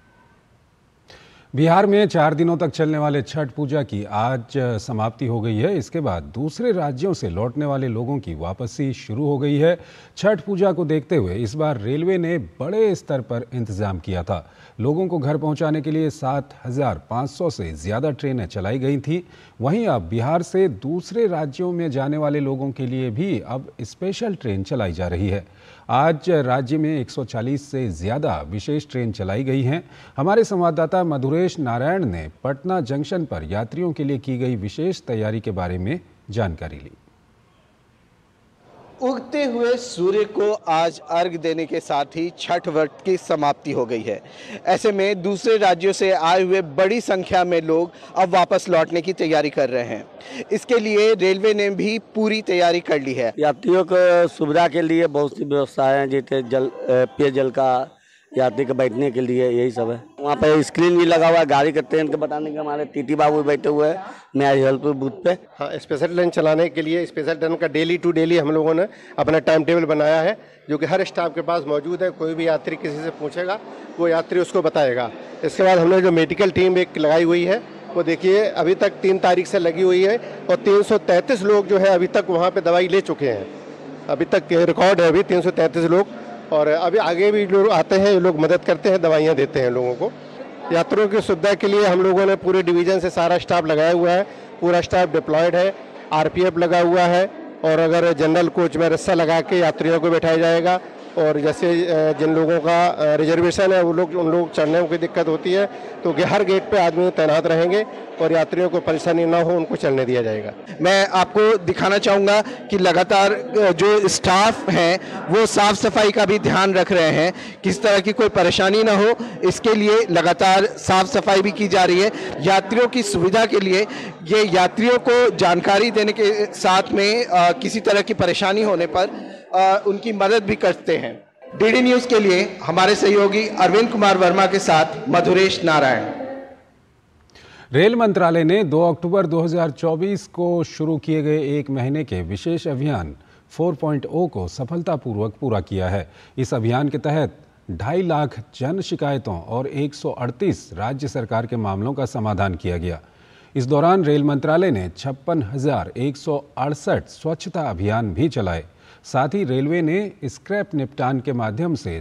Bihar में 4 दिनों तक चलने वाले छठ पूजा की आज समाप्ति हो गई है। इसके बाद दूसरे राज्यों से लौटने वाले लोगों की वापसी शुरू हो गई है। छठ पूजा को देखते हुए इस बार रेलवे ने बड़े स्तर पर इंतजाम किया था। लोगों को घर पहुंचाने के लिए 7,500 से ज़्यादा ट्रेनें चलाई गई थी। वहीं अब बिहार से दूसरे राज्यों में जाने वाले लोगों के लिए भी अब स्पेशल ट्रेन चलाई जा रही है। आज राज्य में 140 से ज़्यादा विशेष ट्रेन चलाई गई हैं। हमारे संवाददाता मधुरेश नारायण ने पटना जंक्शन पर यात्रियों के लिए की गई विशेष तैयारी के बारे में जानकारी ली। उगते हुए सूर्य को आज अर्घ देने के साथ ही छठ व्रत की समाप्ति हो गई है। ऐसे में दूसरे राज्यों से आए हुए बड़ी संख्या में लोग अब वापस लौटने की तैयारी कर रहे हैं। इसके लिए रेलवे ने भी पूरी तैयारी कर ली है। यात्रियों को सुविधा के लिए बहुत सी व्यवस्थाएं, जैसे पेयजल का यात्री के बैठने के लिए, यही सब है। वहाँ पे स्क्रीन भी लगा हुआ है गाड़ी के ट्रेन के बताने के। हमारे टीटी बाबू बैठे हुए हैं मैं हेल्पपुर बूथ पे। हाँ, स्पेशल ट्रेन चलाने के लिए स्पेशल ट्रेन का डेली टू डेली हम लोगों ने अपना टाइम टेबल बनाया है, जो कि हर स्टाफ के पास मौजूद है। कोई भी यात्री किसी से पूछेगा वो यात्री उसको बताएगा। इसके बाद हमने जो मेडिकल टीम एक लगाई हुई है, वो देखिए अभी तक 3 तारीख से लगी हुई है और 333 लोग जो है अभी तक वहाँ पे दवाई ले चुके हैं। अभी तक रिकॉर्ड है अभी 333 लोग, और अभी आगे भी लोग आते हैं, लोग मदद करते हैं, दवाइयाँ देते हैं लोगों को। यात्रियों की सुविधा के लिए हम लोगों ने पूरे डिवीजन से सारा स्टाफ लगाया हुआ है, पूरा स्टाफ डिप्लॉयड है, आरपीएफ लगा हुआ है, और अगर जनरल कोच में रस्सा लगा के यात्रियों को बैठाया जाएगा, और जैसे जिन लोगों का रिजर्वेशन है वो लोग उन लोग चढ़ने में कोई दिक्कत होती है तो हर गेट पे आदमी तैनात रहेंगे और यात्रियों को परेशानी ना हो उनको चलने दिया जाएगा। मैं आपको दिखाना चाहूँगा कि लगातार जो स्टाफ हैं वो साफ सफाई का भी ध्यान रख रहे हैं, किस तरह की कोई परेशानी ना हो इसके लिए लगातार साफ सफाई भी की जा रही है। यात्रियों की सुविधा के लिए ये यात्रियों को जानकारी देने के साथ में किसी तरह की परेशानी होने पर उनकी मदद भी करते हैं। डीडी न्यूज के लिए हमारे सहयोगी अरविंद कुमार वर्मा के साथ मधुरेश नारायण। रेल मंत्रालय ने 2 अक्टूबर 2024 को शुरू किए गए 1 महीने के विशेष अभियान 4.0 को सफलतापूर्वक पूरा किया है। इस अभियान के तहत 2.5 लाख जन शिकायतों और 138 राज्य सरकार के मामलों का समाधान किया गया। इस दौरान रेल मंत्रालय ने 56,168 स्वच्छता अभियान भी चलाए। साथ ही रेलवे ने स्क्रैप निपटान के माध्यम से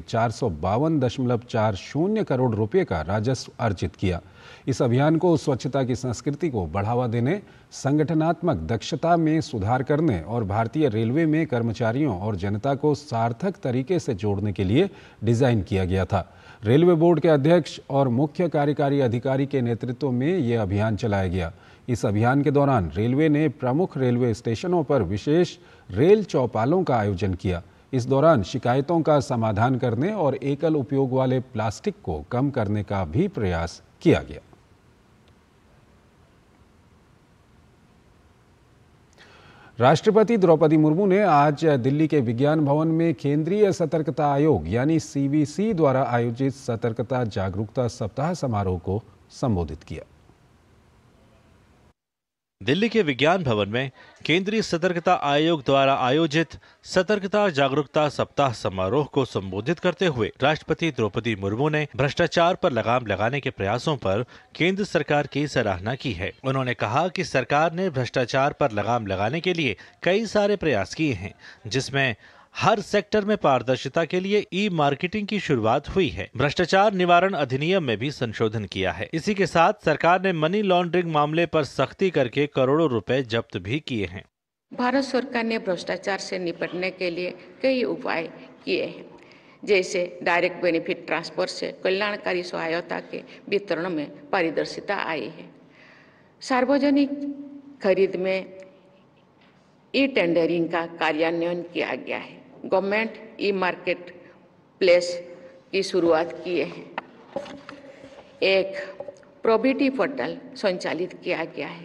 452.40 करोड़ रुपए का राजस्व अर्जित किया। इस अभियान को स्वच्छता की संस्कृति को बढ़ावा देने, संगठनात्मक दक्षता में सुधार करने और भारतीय रेलवे में कर्मचारियों और जनता को सार्थक तरीके से जोड़ने के लिए डिजाइन किया गया था। रेलवे बोर्ड के अध्यक्ष और मुख्य कार्यकारी अधिकारी के नेतृत्व में यह अभियान चलाया गया। इस अभियान के दौरान रेलवे ने प्रमुख रेलवे स्टेशनों पर विशेष रेल चौपालों का आयोजन किया। इस दौरान शिकायतों का समाधान करने और एकल उपयोग वाले प्लास्टिक को कम करने का भी प्रयास किया गया। राष्ट्रपति द्रौपदी मुर्मू ने आज दिल्ली के विज्ञान भवन में केंद्रीय सतर्कता आयोग यानी सीवीसी द्वारा आयोजित सतर्कता जागरूकता सप्ताह समारोह को संबोधित किया। दिल्ली के विज्ञान भवन में केंद्रीय सतर्कता आयोग द्वारा आयोजित सतर्कता जागरूकता सप्ताह समारोह को संबोधित करते हुए राष्ट्रपति द्रौपदी मुर्मू ने भ्रष्टाचार पर लगाम लगाने के प्रयासों पर केंद्र सरकार की सराहना की है। उन्होंने कहा कि सरकार ने भ्रष्टाचार पर लगाम लगाने के लिए कई सारे प्रयास किए हैं, जिसमें हर सेक्टर में पारदर्शिता के लिए ई मार्केटिंग की शुरुआत हुई है। भ्रष्टाचार निवारण अधिनियम में भी संशोधन किया है। इसी के साथ सरकार ने मनी लॉन्ड्रिंग मामले पर सख्ती करके करोड़ों रुपए जब्त भी किए हैं। भारत सरकार ने भ्रष्टाचार से निपटने के लिए कई उपाय किए हैं, जैसे डायरेक्ट बेनिफिट ट्रांसफर से कल्याणकारी सहायता के वितरण में पारदर्शिता आई है। सार्वजनिक खरीद में ई टेंडरिंग का कार्यान्वयन किया गया है। गवर्नमेंट ई मार्केट प्लेस की शुरुआत किए हैं। एक प्रोबिटी पोर्टल संचालित किया गया है।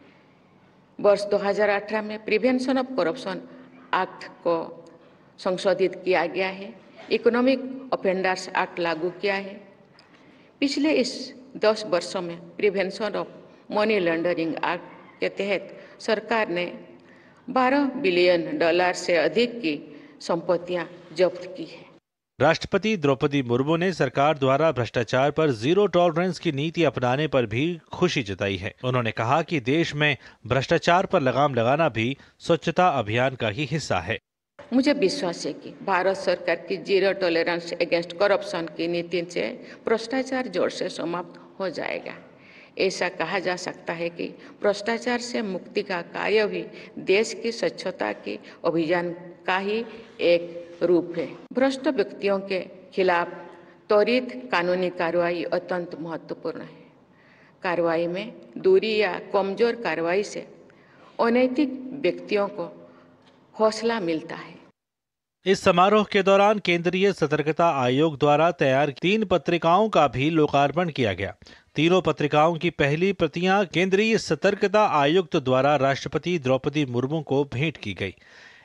वर्ष 2018 में प्रिवेंशन ऑफ करप्शन एक्ट को संशोधित किया गया है। इकोनॉमिक ऑफेंडर्स एक्ट लागू किया है। पिछले इस 10 वर्षों में prevention of money laundering act के तहत सरकार ने $12 बिलियन से अधिक की संपत्तियां जब्त की है। राष्ट्रपति द्रौपदी मुर्मू ने सरकार द्वारा भ्रष्टाचार पर जीरो टॉलरेंस की नीति अपनाने पर भी खुशी जताई है। उन्होंने कहा कि देश में भ्रष्टाचार पर लगाम लगाना भी स्वच्छता अभियान का ही हिस्सा है। मुझे विश्वास है कि भारत सरकार की जीरो टॉलरेंस अगेंस्ट करप्शन की नीति से भ्रष्टाचार जोर से समाप्त हो जाएगा। ऐसा कहा जा सकता है कि भ्रष्टाचार से मुक्ति का कार्य भी देश की स्वच्छता के अभियान का ही एक रूप है। भ्रष्ट व्यक्तियों के खिलाफ त्वरित कानूनी कार्रवाई अत्यंत महत्वपूर्ण है। कार्रवाई में दूरी या कमजोर कार्रवाई से अनैतिक व्यक्तियों को हौसला मिलता है। इस समारोह के दौरान केंद्रीय सतर्कता आयोग द्वारा तैयार 3 पत्रिकाओं का भी लोकार्पण किया गया। तीनों पत्रिकाओं की पहली प्रतियां केंद्रीय सतर्कता आयुक्त द्वारा राष्ट्रपति द्रौपदी मुर्मू को भेंट की गई।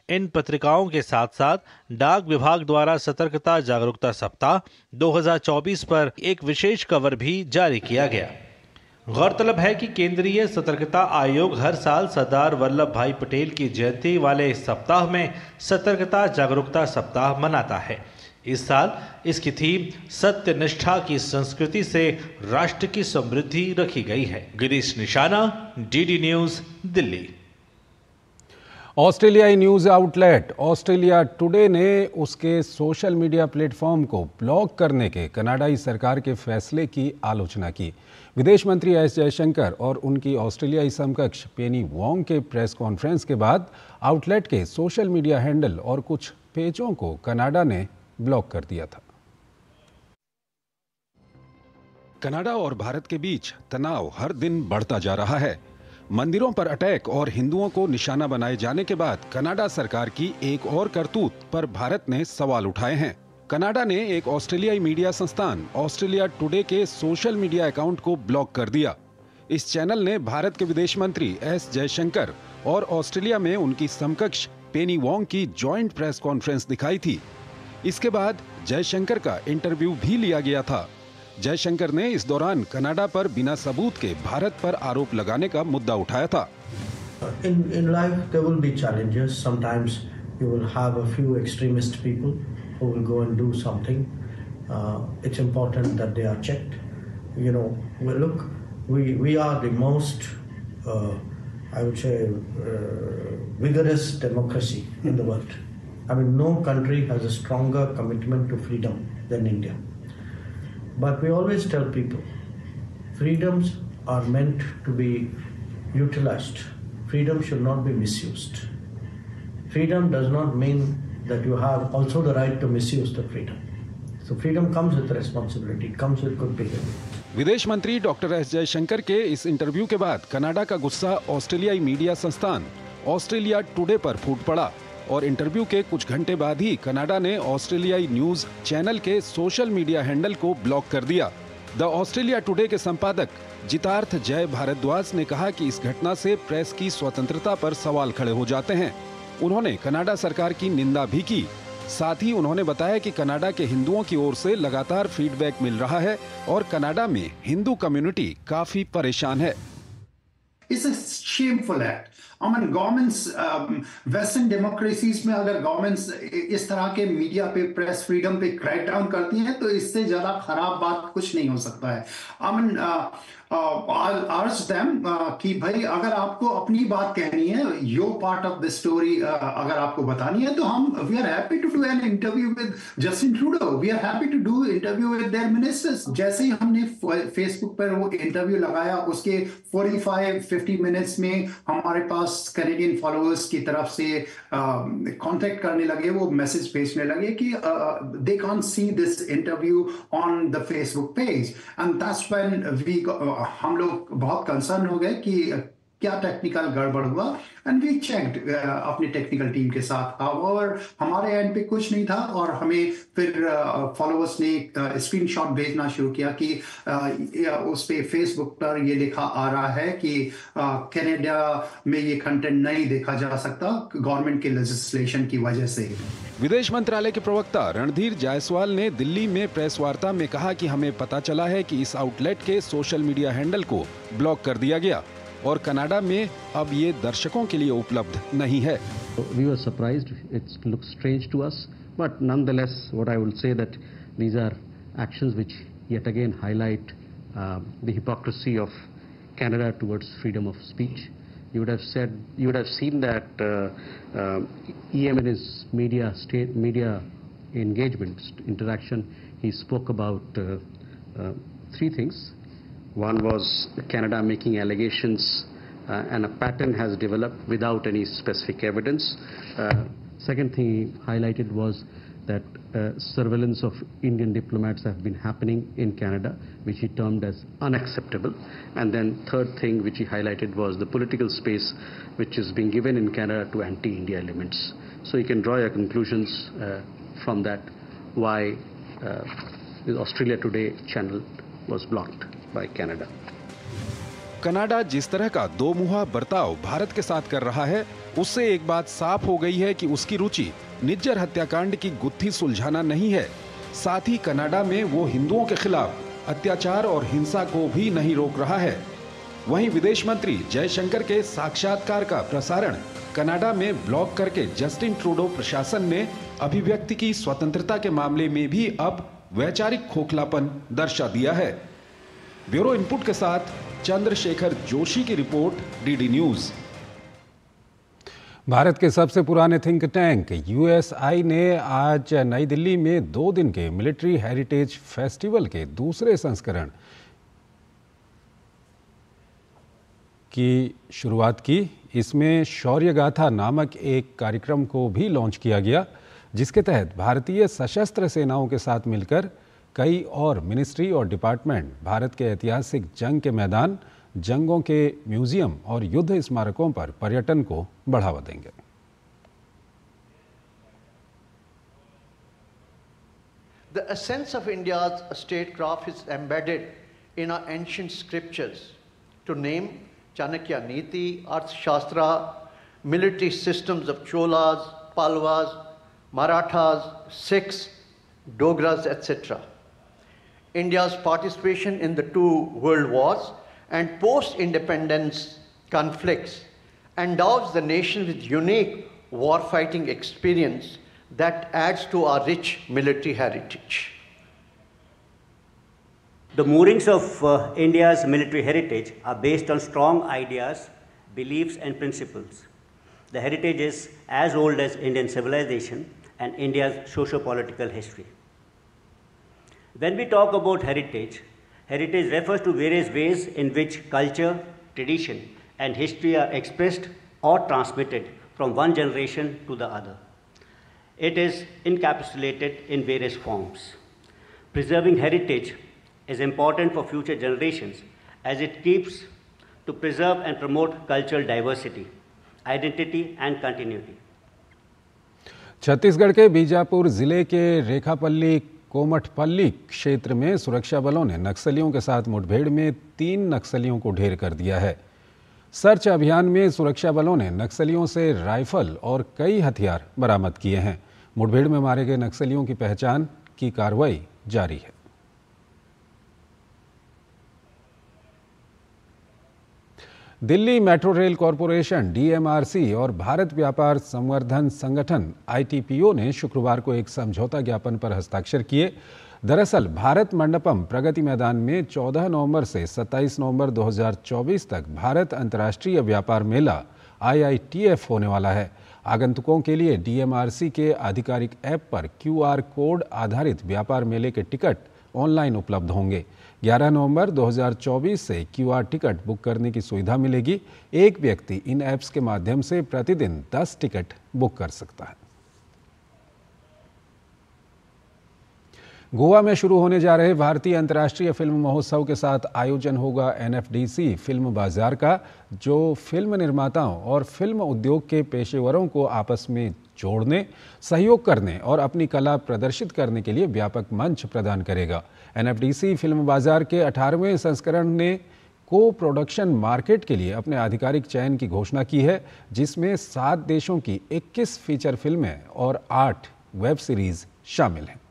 इन पत्रिकाओं के साथ साथ डाक विभाग द्वारा सतर्कता जागरूकता सप्ताह 2024 पर एक विशेष कवर भी जारी किया गया। गौरतलब है कि केंद्रीय सतर्कता आयोग हर साल सरदार वल्लभ भाई पटेल की जयंती वाले इस सप्ताह में सतर्कता जागरूकता सप्ताह मनाता है। इस साल इसकी थीम सत्य निष्ठा की संस्कृति से राष्ट्र की समृद्धि रखी गई है। गिरीश निशाना, डीडी न्यूज, दिल्ली। ऑस्ट्रेलियाई न्यूज आउटलेट ऑस्ट्रेलिया टुडे ने उसके सोशल मीडिया प्लेटफॉर्म को ब्लॉक करने के कनाडाई सरकार के फैसले की आलोचना की। विदेश मंत्री एस जयशंकर और उनकी ऑस्ट्रेलियाई समकक्ष पेनी वोंग के प्रेस कॉन्फ्रेंस के बाद आउटलेट के सोशल मीडिया हैंडल और कुछ पेजों को कनाडा ने ब्लॉक कर दिया था। कनाडा और भारत के बीच तनाव हर दिन बढ़ता जा रहा है। मंदिरों पर अटैक और हिंदुओं को निशाना बनाए जाने के बाद कनाडा सरकार की एक और करतूत पर भारत ने सवाल उठाए हैं। कनाडा ने एक ऑस्ट्रेलियाई मीडिया संस्थान ऑस्ट्रेलिया टुडे के सोशल मीडिया अकाउंट को ब्लॉक कर दिया। इस चैनल ने भारत के विदेश मंत्री एस जयशंकर और ऑस्ट्रेलिया में उनकी समकक्ष पेनी वोंग की जॉइंट प्रेस कॉन्फ्रेंस दिखाई थी। इसके बाद जयशंकर का इंटरव्यू भी लिया गया था। जयशंकर ने इस दौरान कनाडा पर बिना सबूत के भारत पर आरोप लगाने का मुद्दा उठाया था। In life there will be challenges. Sometimes you will have a few extremist people who will go and do something. It's important that they are checked. You know, look, we are the most, I would say, vigorous democracy in the world. I mean, no country has a stronger commitment to freedom than India. But we always tell people, freedoms are meant to be utilized. Freedom should not be misused. Freedom does not mean that you have also the right to misuse the freedom. So freedom comes with responsibility, comes with good behavior. विदेश मंत्री doctor S Jaishankar के इस interview के बाद Canada का गुस्सा ऑस्ट्रेलियाई media संस्थान ऑस्ट्रेलिया टुडे पर फूट पड़ा और इंटरव्यू के कुछ घंटे बाद ही कनाडा ने ऑस्ट्रेलियाई न्यूज चैनल के सोशल मीडिया हैंडल को ब्लॉक कर दिया। द ऑस्ट्रेलिया टुडे के संपादक जितार्थ जय भारद्वाज ने कहा कि इस घटना से प्रेस की स्वतंत्रता पर सवाल खड़े हो जाते हैं। उन्होंने कनाडा सरकार की निंदा भी की। साथ ही उन्होंने बताया कि कनाडा के हिंदुओं की ओर से लगातार फीडबैक मिल रहा है और कनाडा में हिंदू कम्युनिटी काफी परेशान है। It's a shameful act. I mean, governments, Western democracies में अगर governments इस तरह के मीडिया पे प्रेस फ्रीडम पे क्रैक डाउन करती हैं तो इससे ज्यादा खराब बात कुछ नहीं हो सकता है। I mean, I'll urge them कि भाई अगर आपको अपनी बात कहनी है, your part of the story अगर आपको बतानी है तो हम we are happy to do an interview with Justin Trudeau. We are happy to do interview with their ministers. जैसे ही हमने Facebook पर वो इंटरव्यू लगाया उसके 45-50 मिनट्स में हमारे पास कैनेडियन फॉलोअर्स की तरफ से कांटेक्ट करने लगे, वो मैसेज भेजने लगे कि they can't see this interview on the Facebook page and that's when हम लोग बहुत कंसर्न हो गए कि क्या टेक्निकल गड़बड़ हुआ एंड वी चेक्ड अपनी टेक्निकल टीम के साथ और हमारे एंड पे कुछ नहीं था और हमें फिर फॉलोअर्स ने स्क्रीनशॉट भेजना शुरू किया कि उस पे फेसबुक पर ये लिखा आ रहा है कि कनाडा में ये कंटेंट नहीं देखा जा सकता गवर्नमेंट के लेजिस्लेशन की वजह से। विदेश मंत्रालय के प्रवक्ता रणधीर जायसवाल ने दिल्ली में प्रेस वार्ता में कहा कि हमें पता चला है कि इस आउटलेट के सोशल मीडिया हैंडल को ब्लॉक कर दिया गया और कनाडा में अब ये दर्शकों के लिए उपलब्ध नहीं है। We were surprised. It looks strange to us, but nonetheless, what I will say that these are actions which yet again highlight the hypocrisy of Canada towards freedom of speech. You would have seen that EM in his media engagement interaction, he spoke about three things. One was Canada making allegations and a pattern has developed without any specific evidence. Second thing he highlighted was that surveillance of Indian diplomats have been happening in Canada, which he termed as unacceptable. And then third thing which he highlighted was the political space which is being given in Canada to anti-India elements. So you can draw your conclusions from that why the Australia Today channel was blocked by Canada. Canada जिस तरह का दो मुहा बर्ताव भारत के साथ कर रहा है, उससे एक बात साफ हो गई है कि उसकी रुचि निज्जर हत्याकांड की गुत्थी सुलझाना नहीं है। साथ ही कनाडा में वो हिंदुओं के खिलाफ अत्याचार और हिंसा को भी नहीं रोक रहा है। वहीं विदेश मंत्री जयशंकर के साक्षात्कार का प्रसारण कनाडा में ब्लॉक करके जस्टिन ट्रूडो प्रशासन ने अभिव्यक्ति की स्वतंत्रता के मामले में भी अब वैचारिक खोखलापन दर्शा दिया है। ब्यूरो इनपुट के साथ चंद्रशेखर जोशी की रिपोर्ट, डीडी न्यूज। भारत के सबसे पुराने थिंक टैंक यूएसआई ने आज नई दिल्ली में 2 दिन के मिलिट्री हेरिटेज फेस्टिवल के दूसरे संस्करण की शुरुआत की। इसमें शौर्य गाथा नामक एक कार्यक्रम को भी लॉन्च किया गया, जिसके तहत भारतीय सशस्त्र सेनाओं के साथ मिलकर कई और मिनिस्ट्री और डिपार्टमेंट भारत के ऐतिहासिक जंग के मैदान, जंगों के म्यूजियम और युद्ध स्मारकों पर पर्यटन को बढ़ावा देंगे। The essence of India's statecraft is embedded in our ancient scriptures. To name Chanakya Niti, Arthashastra, military systems of Cholas, Palwas, Marathas, Sikhs, Dogras, etc. India's participation in the 2 world wars and post-independence conflicts endows the nation with unique war-fighting experience that adds to our rich military heritage. The moorings of India's military heritage are based on strong ideas, beliefs and principles. The heritage is as old as Indian civilization and India's socio-political history. When we talk about heritage, heritage refers to various ways in which culture, tradition and history are expressed or transmitted from one generation to the other. It is encapsulated in various forms. Preserving heritage is important for future generations as it keeps to preserve and promote cultural diversity, identity and continuity. Chhattisgarh के बीजापुर जिले के रेखापल्ली कोमठपल्ली क्षेत्र में सुरक्षा बलों ने नक्सलियों के साथ मुठभेड़ में 3 नक्सलियों को ढेर कर दिया है। सर्च अभियान में सुरक्षा बलों ने नक्सलियों से राइफल और कई हथियार बरामद किए हैं। मुठभेड़ में मारे गए नक्सलियों की पहचान की कार्रवाई जारी है। Delhi metro rail corporation DMRC और भारत व्यापार संवर्धन संगठन आईटीपीओ ने शुक्रवार को एक समझौता ज्ञापन पर हस्ताक्षर किए। दरअसल भारत मंडपम प्रगति मैदान में 14 नवंबर से 27 नवंबर 2024 तक भारत अंतर्राष्ट्रीय व्यापार मेला IITF होने वाला है। आगंतुकों के लिए डीएमआरसी के आधिकारिक ऐप पर QR कोड आधारित व्यापार मेले के टिकट ऑनलाइन उपलब्ध होंगे। 11 नवंबर 2024 से QR टिकट बुक करने की सुविधा मिलेगी। एक व्यक्ति इन ऐप्स के माध्यम से प्रतिदिन 10 टिकट बुक कर सकता है। गोवा में शुरू होने जा रहे भारतीय अंतर्राष्ट्रीय फिल्म महोत्सव के साथ आयोजन होगा NFDC फिल्म बाजार का, जो फिल्म निर्माताओं और फिल्म उद्योग के पेशेवरों को आपस में जोड़ने, सहयोग करने और अपनी कला प्रदर्शित करने के लिए व्यापक मंच प्रदान करेगा। NFDC फिल्म बाजार के 18वें संस्करण ने को प्रोडक्शन मार्केट के लिए अपने आधिकारिक चयन की घोषणा की है, जिसमें 7 देशों की 21 फीचर फिल्में और 8 वेब सीरीज शामिल हैं।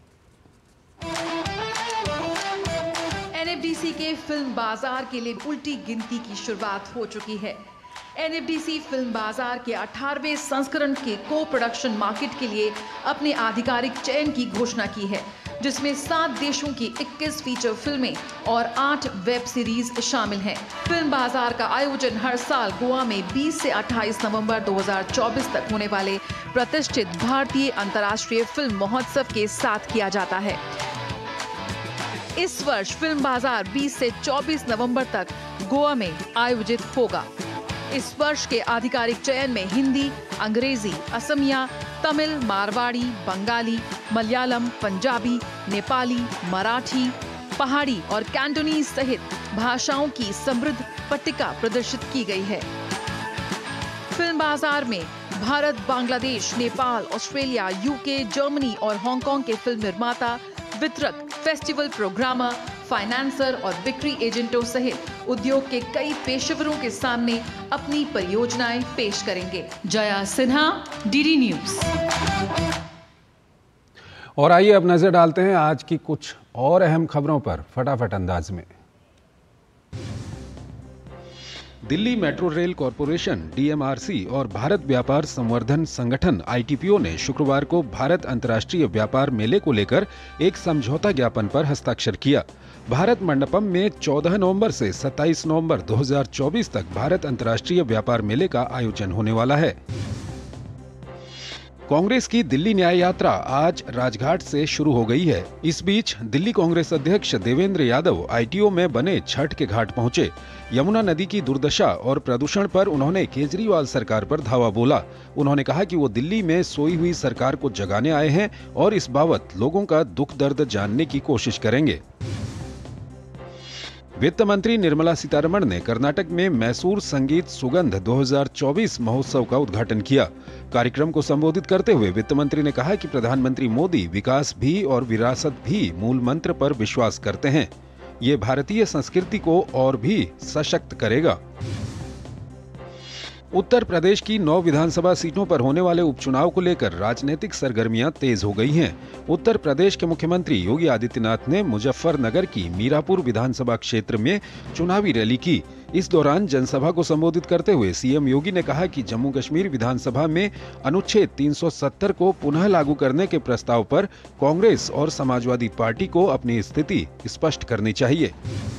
NFDC के फिल्म बाजार के लिए उल्टी गिनती की शुरुआत हो चुकी है। NFDC फिल्म बाजार के 18वें संस्करण के को प्रोडक्शन मार्केट के लिए अपने आधिकारिक चयन की घोषणा की है, जिसमें 7 देशों की 21 फीचर फिल्में और 8 वेब सीरीज शामिल हैं। फिल्म बाजार का आयोजन हर साल गोवा में 20 से 28 नवंबर 2024 तक होने वाले प्रतिष्ठित भारतीय अंतर्राष्ट्रीय फिल्म महोत्सव के साथ किया जाता है। इस वर्ष फिल्म बाजार 20 से 24 नवंबर तक गोवा में आयोजित होगा। इस वर्ष के आधिकारिक चयन में हिंदी, अंग्रेजी, असमिया, तमिल, मारवाड़ी, बंगाली, मलयालम, पंजाबी, नेपाली, मराठी, पहाड़ी और कैंटोनीज सहित भाषाओं की समृद्ध पट्टिका प्रदर्शित की गई है। फिल्म बाजार में Bharat, Bangladesh, Nepal, Australia, UK, Germany और हांगकांग के फिल्म निर्माता, वितरक, फेस्टिवल प्रोग्रामर, फाइनेंसर और बिक्री एजेंटों सहित उद्योग के कई पेशेवरों के सामने अपनी परियोजनाएं पेश करेंगे। Jaya Sinha, DD news. और आइए अब नजर डालते हैं आज की कुछ और अहम खबरों पर फटाफट अंदाज में। Delhi metro rail corporation DMRC और भारत व्यापार संवर्धन संगठन ITPO ने शुक्रवार को भारत अंतर्राष्ट्रीय व्यापार मेले को लेकर एक समझौता ज्ञापन पर हस्ताक्षर किया। भारत मंडपम में 14 नवंबर से 27 नवंबर 2024 तक भारत अंतर्राष्ट्रीय व्यापार मेले का आयोजन होने वाला है। कांग्रेस की दिल्ली न्याय यात्रा आज राजघाट से शुरू हो गई है। इस बीच दिल्ली कांग्रेस अध्यक्ष देवेंद्र यादव ITO में बने छठ के घाट पहुंचे। यमुना नदी की दुर्दशा और प्रदूषण पर उन्होंने केजरीवाल सरकार पर धावा बोला। उन्होंने कहा कि वो दिल्ली में सोई हुई सरकार को जगाने आए हैं और इस बाबत लोगों का दुख दर्द जानने की कोशिश करेंगे। वित्त मंत्री निर्मला सीतारमण ने कर्नाटक में मैसूर संगीत सुगंध 2024 महोत्सव का उद्घाटन किया। कार्यक्रम को संबोधित करते हुए वित्त मंत्री ने कहा कि प्रधानमंत्री मोदी विकास भी और विरासत भी मूल मंत्र पर विश्वास करते हैं। ये भारतीय संस्कृति को और भी सशक्त करेगा। उत्तर प्रदेश की 9 विधानसभा सीटों पर होने वाले उपचुनाव को लेकर राजनीतिक सरगर्मियां तेज हो गई हैं। उत्तर प्रदेश के मुख्यमंत्री योगी आदित्यनाथ ने मुजफ्फरनगर की मीरापुर विधानसभा क्षेत्र में चुनावी रैली की। इस दौरान जनसभा को संबोधित करते हुए सीएम योगी ने कहा कि जम्मू कश्मीर विधानसभा में अनुच्छेद 370 को पुनः लागू करने के प्रस्ताव पर कांग्रेस और समाजवादी पार्टी को अपनी स्थिति स्पष्ट करनी चाहिए।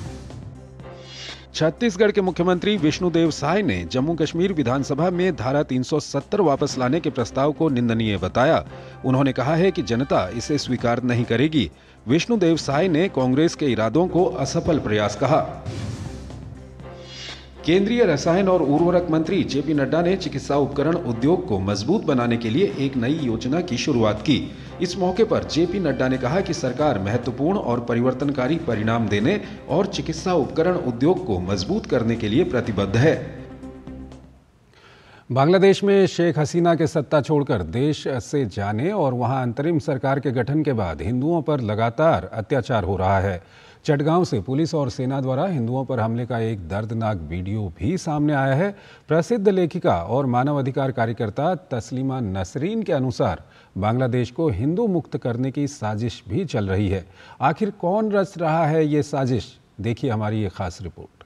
छत्तीसगढ़ के मुख्यमंत्री विष्णुदेव साय ने जम्मू कश्मीर विधानसभा में धारा 370 वापस लाने के प्रस्ताव को निंदनीय बताया। उन्होंने कहा है कि जनता इसे स्वीकार नहीं करेगी। विष्णुदेव साय ने कांग्रेस के इरादों को असफल प्रयास कहा। केंद्रीय रसायन और उर्वरक मंत्री जेपी नड्डा ने चिकित्सा उपकरण उद्योग को मजबूत बनाने के लिए एक नई योजना की शुरुआत की। इस मौके पर जेपी नड्डा ने कहा कि सरकार महत्वपूर्ण और परिवर्तनकारी परिणाम देने और चिकित्सा उपकरण उद्योग को मजबूत करने के लिए प्रतिबद्ध है। बांग्लादेश में शेख हसीना के सत्ता छोड़कर देश से जाने और वहां अंतरिम सरकार के गठन के बाद हिंदुओं पर लगातार अत्याचार हो रहा है। चटगांव से पुलिस और सेना द्वारा हिंदुओं पर हमले का एक दर्दनाक वीडियो भी सामने आया है। प्रसिद्ध लेखिका और मानवाधिकार कार्यकर्ता तस्लीमा नसरीन के अनुसार बांग्लादेश को हिंदू मुक्त करने की साजिश भी चल रही है। आखिर कौन रच रहा है ये साजिश, देखिए हमारी ये खास रिपोर्ट।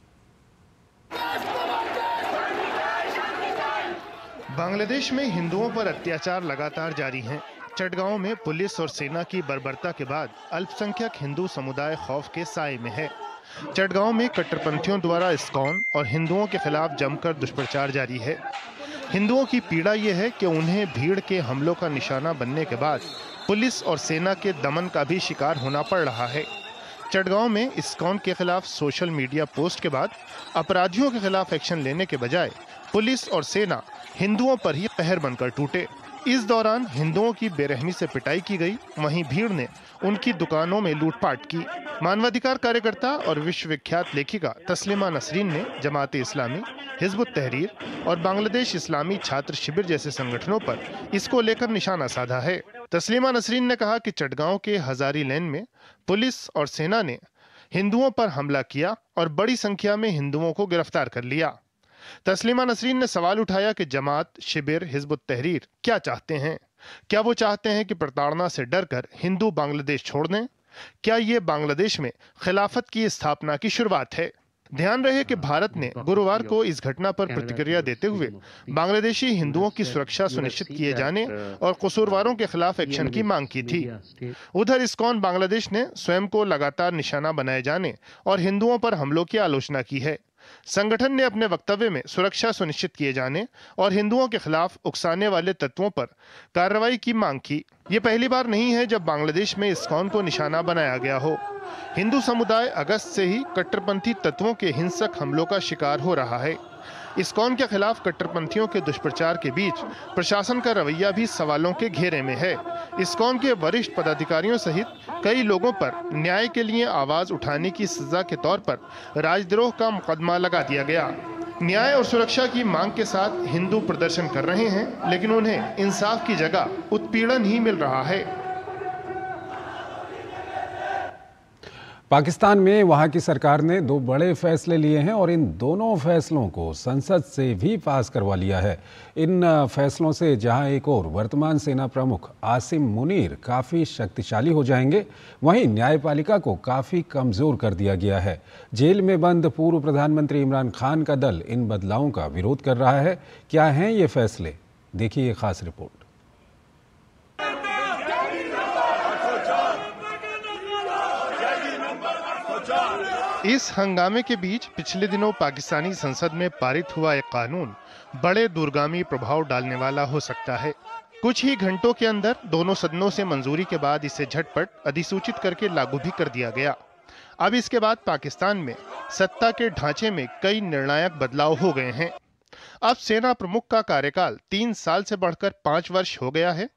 बांग्लादेश में हिंदुओं पर अत्याचार लगातार जारी हैं। चटगांव में पुलिस और सेना की बर्बरता के बाद अल्पसंख्यक हिंदू समुदाय खौफ के साए में है। चटगांव में कट्टरपंथियों द्वारा इस्कॉन और हिंदुओं के खिलाफ जमकर दुष्प्रचार जारी है। हिंदुओं की पीड़ा यह है कि उन्हें भीड़ के हमलों का निशाना बनने के बाद पुलिस और सेना के दमन का भी शिकार होना पड़ रहा है। चटगांव में इस्कॉन के खिलाफ सोशल मीडिया पोस्ट के बाद अपराधियों के खिलाफ एक्शन लेने के बजाय पुलिस और सेना हिंदुओं पर ही कहर बनकर टूटे। इस दौरान हिंदुओं की बेरहमी से पिटाई की गई, वहीं भीड़ ने उनकी दुकानों में लूटपाट की। मानवाधिकार कार्यकर्ता और विश्वविख्यात लेखिका तस्लीमा नसरीन ने जमात इस्लामी, हिजबुत तहरीर और बांग्लादेश इस्लामी छात्र शिविर जैसे संगठनों पर इसको लेकर निशाना साधा है। तस्लीमा नसरीन ने कहा कि चटगांव के हजारी लेन में पुलिस और सेना ने हिंदुओं पर हमला किया और बड़ी संख्या में हिंदुओं को गिरफ्तार कर लिया। तस्लीमा नसरीन ने सवाल उठाया कि जमात, शिविर, हिजबुत तहरीर क्या चाहते हैं? क्या वो चाहते हैं कि प्रताड़ना से डरकर हिंदू बांग्लादेश छोड़ दें? क्या ये बांग्लादेश में खिलाफत की स्थापना की शुरुआत है? ध्यान रहे कि भारत ने गुरुवार को इस घटना पर प्रतिक्रिया देते हुए बांग्लादेशी हिंदुओं की सुरक्षा सुनिश्चित किए जाने और कसूरवारों के खिलाफ एक्शन की मांग की थी। उधर इस्कॉन बांग्लादेश ने स्वयं को लगातार निशाना बनाए जाने और हिंदुओं पर हमलों की आलोचना की है। संगठन ने अपने वक्तव्य में सुरक्षा सुनिश्चित किए जाने और हिंदुओं के खिलाफ उकसाने वाले तत्वों पर कार्रवाई की मांग की। ये पहली बार नहीं है जब बांग्लादेश में इस्कॉन को निशाना बनाया गया हो। हिंदू समुदाय अगस्त से ही कट्टरपंथी तत्वों के हिंसक हमलों का शिकार हो रहा है। इस्कॉन के खिलाफ कट्टरपंथियों के दुष्प्रचार के बीच प्रशासन का रवैया भी सवालों के घेरे में है। इस्कॉन के वरिष्ठ पदाधिकारियों सहित कई लोगों पर न्याय के लिए आवाज उठाने की सजा के तौर पर राजद्रोह का मुकदमा लगा दिया गया। न्याय और सुरक्षा की मांग के साथ हिंदू प्रदर्शन कर रहे हैं, लेकिन उन्हें इंसाफ की जगह उत्पीड़न ही मिल रहा है। पाकिस्तान में वहां की सरकार ने 2 बड़े फैसले लिए हैं और इन दोनों फैसलों को संसद से भी पास करवा लिया है। इन फैसलों से जहां एक और वर्तमान सेना प्रमुख आसिम मुनीर काफ़ी शक्तिशाली हो जाएंगे, वहीं न्यायपालिका को काफ़ी कमज़ोर कर दिया गया है। जेल में बंद पूर्व प्रधानमंत्री इमरान खान का दल इन बदलावों का विरोध कर रहा है। क्या हैं ये फैसले, देखिए ये खास रिपोर्ट। इस हंगामे के बीच पिछले दिनों पाकिस्तानी संसद में पारित हुआ एक कानून बड़े दूरगामी प्रभाव डालने वाला हो सकता है। कुछ ही घंटों के अंदर दोनों सदनों से मंजूरी के बाद इसे झटपट अधिसूचित करके लागू भी कर दिया गया। अब इसके बाद पाकिस्तान में सत्ता के ढांचे में कई निर्णायक बदलाव हो गए हैं। अब सेना प्रमुख का कार्यकाल 3 साल से बढ़कर 5 वर्ष हो गया है।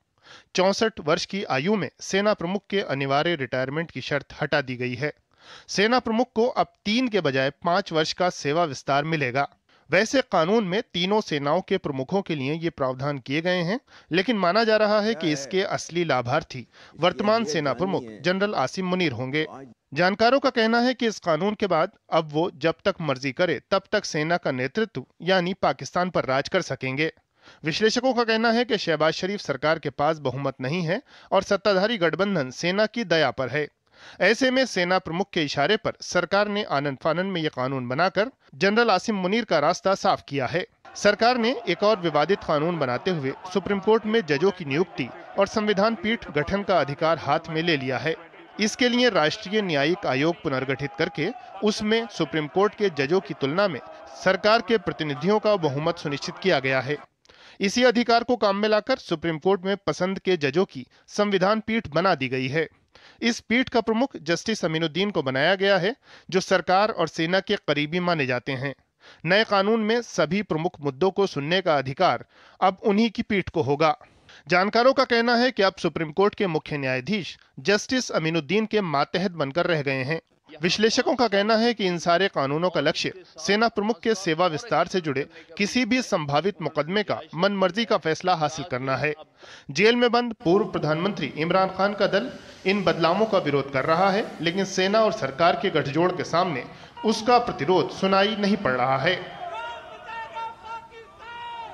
64 वर्ष की आयु में सेना प्रमुख के अनिवार्य रिटायरमेंट की शर्त हटा दी गई है। सेना प्रमुख को अब 3 के बजाय 5 वर्ष का सेवा विस्तार मिलेगा। वैसे कानून में तीनों सेनाओं के प्रमुखों के लिए ये प्रावधान किए गए हैं, लेकिन माना जा रहा है कि इसके असली लाभार्थी वर्तमान सेना प्रमुख जनरल आसिम मुनीर होंगे। जानकारों का कहना है कि इस कानून के बाद अब वो जब तक मर्जी करे तब तक सेना का नेतृत्व यानी पाकिस्तान पर राज कर सकेंगे। विश्लेषकों का कहना है कि शहबाज शरीफ सरकार के पास बहुमत नहीं है और सत्ताधारी गठबंधन सेना की दया पर है। ऐसे में सेना प्रमुख के इशारे पर सरकार ने आनन फानन में यह कानून बनाकर जनरल आसिम मुनीर का रास्ता साफ किया है। सरकार ने एक और विवादित कानून बनाते हुए सुप्रीम कोर्ट में जजों की नियुक्ति और संविधान पीठ गठन का अधिकार हाथ में ले लिया है। इसके लिए राष्ट्रीय न्यायिक आयोग पुनर्गठित करके उसमें सुप्रीम कोर्ट के जजों की तुलना में सरकार के प्रतिनिधियों का बहुमत सुनिश्चित किया गया है। इसी अधिकार को काम में लाकर सुप्रीम कोर्ट में पसंद के जजों की संविधान पीठ बना दी गई है। इस पीठ का प्रमुख जस्टिस अमीनुद्दीन को बनाया गया है, जो सरकार और सेना के करीबी माने जाते हैं। नए कानून में सभी प्रमुख मुद्दों को सुनने का अधिकार अब उन्हीं की पीठ को होगा। जानकारों का कहना है कि अब सुप्रीम कोर्ट के मुख्य न्यायाधीश जस्टिस अमीनुद्दीन के मातहत बनकर रह गए हैं। विश्लेषकों का कहना है कि इन सारे कानूनों का लक्ष्य सेना प्रमुख के सेवा विस्तार से जुड़े किसी भी संभावित मुकदमे का मनमर्जी का फैसला हासिल करना है। जेल में बंद पूर्व प्रधानमंत्री इमरान खान का दल इन बदलावों का विरोध कर रहा है, लेकिन सेना और सरकार के गठजोड़ के सामने उसका प्रतिरोध सुनाई नहीं पड़ रहा है।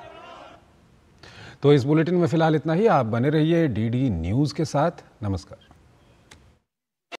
तो इस बुलेटिन में फिलहाल इतना ही। आप बने रहिए डीडी न्यूज के साथ। नमस्कार।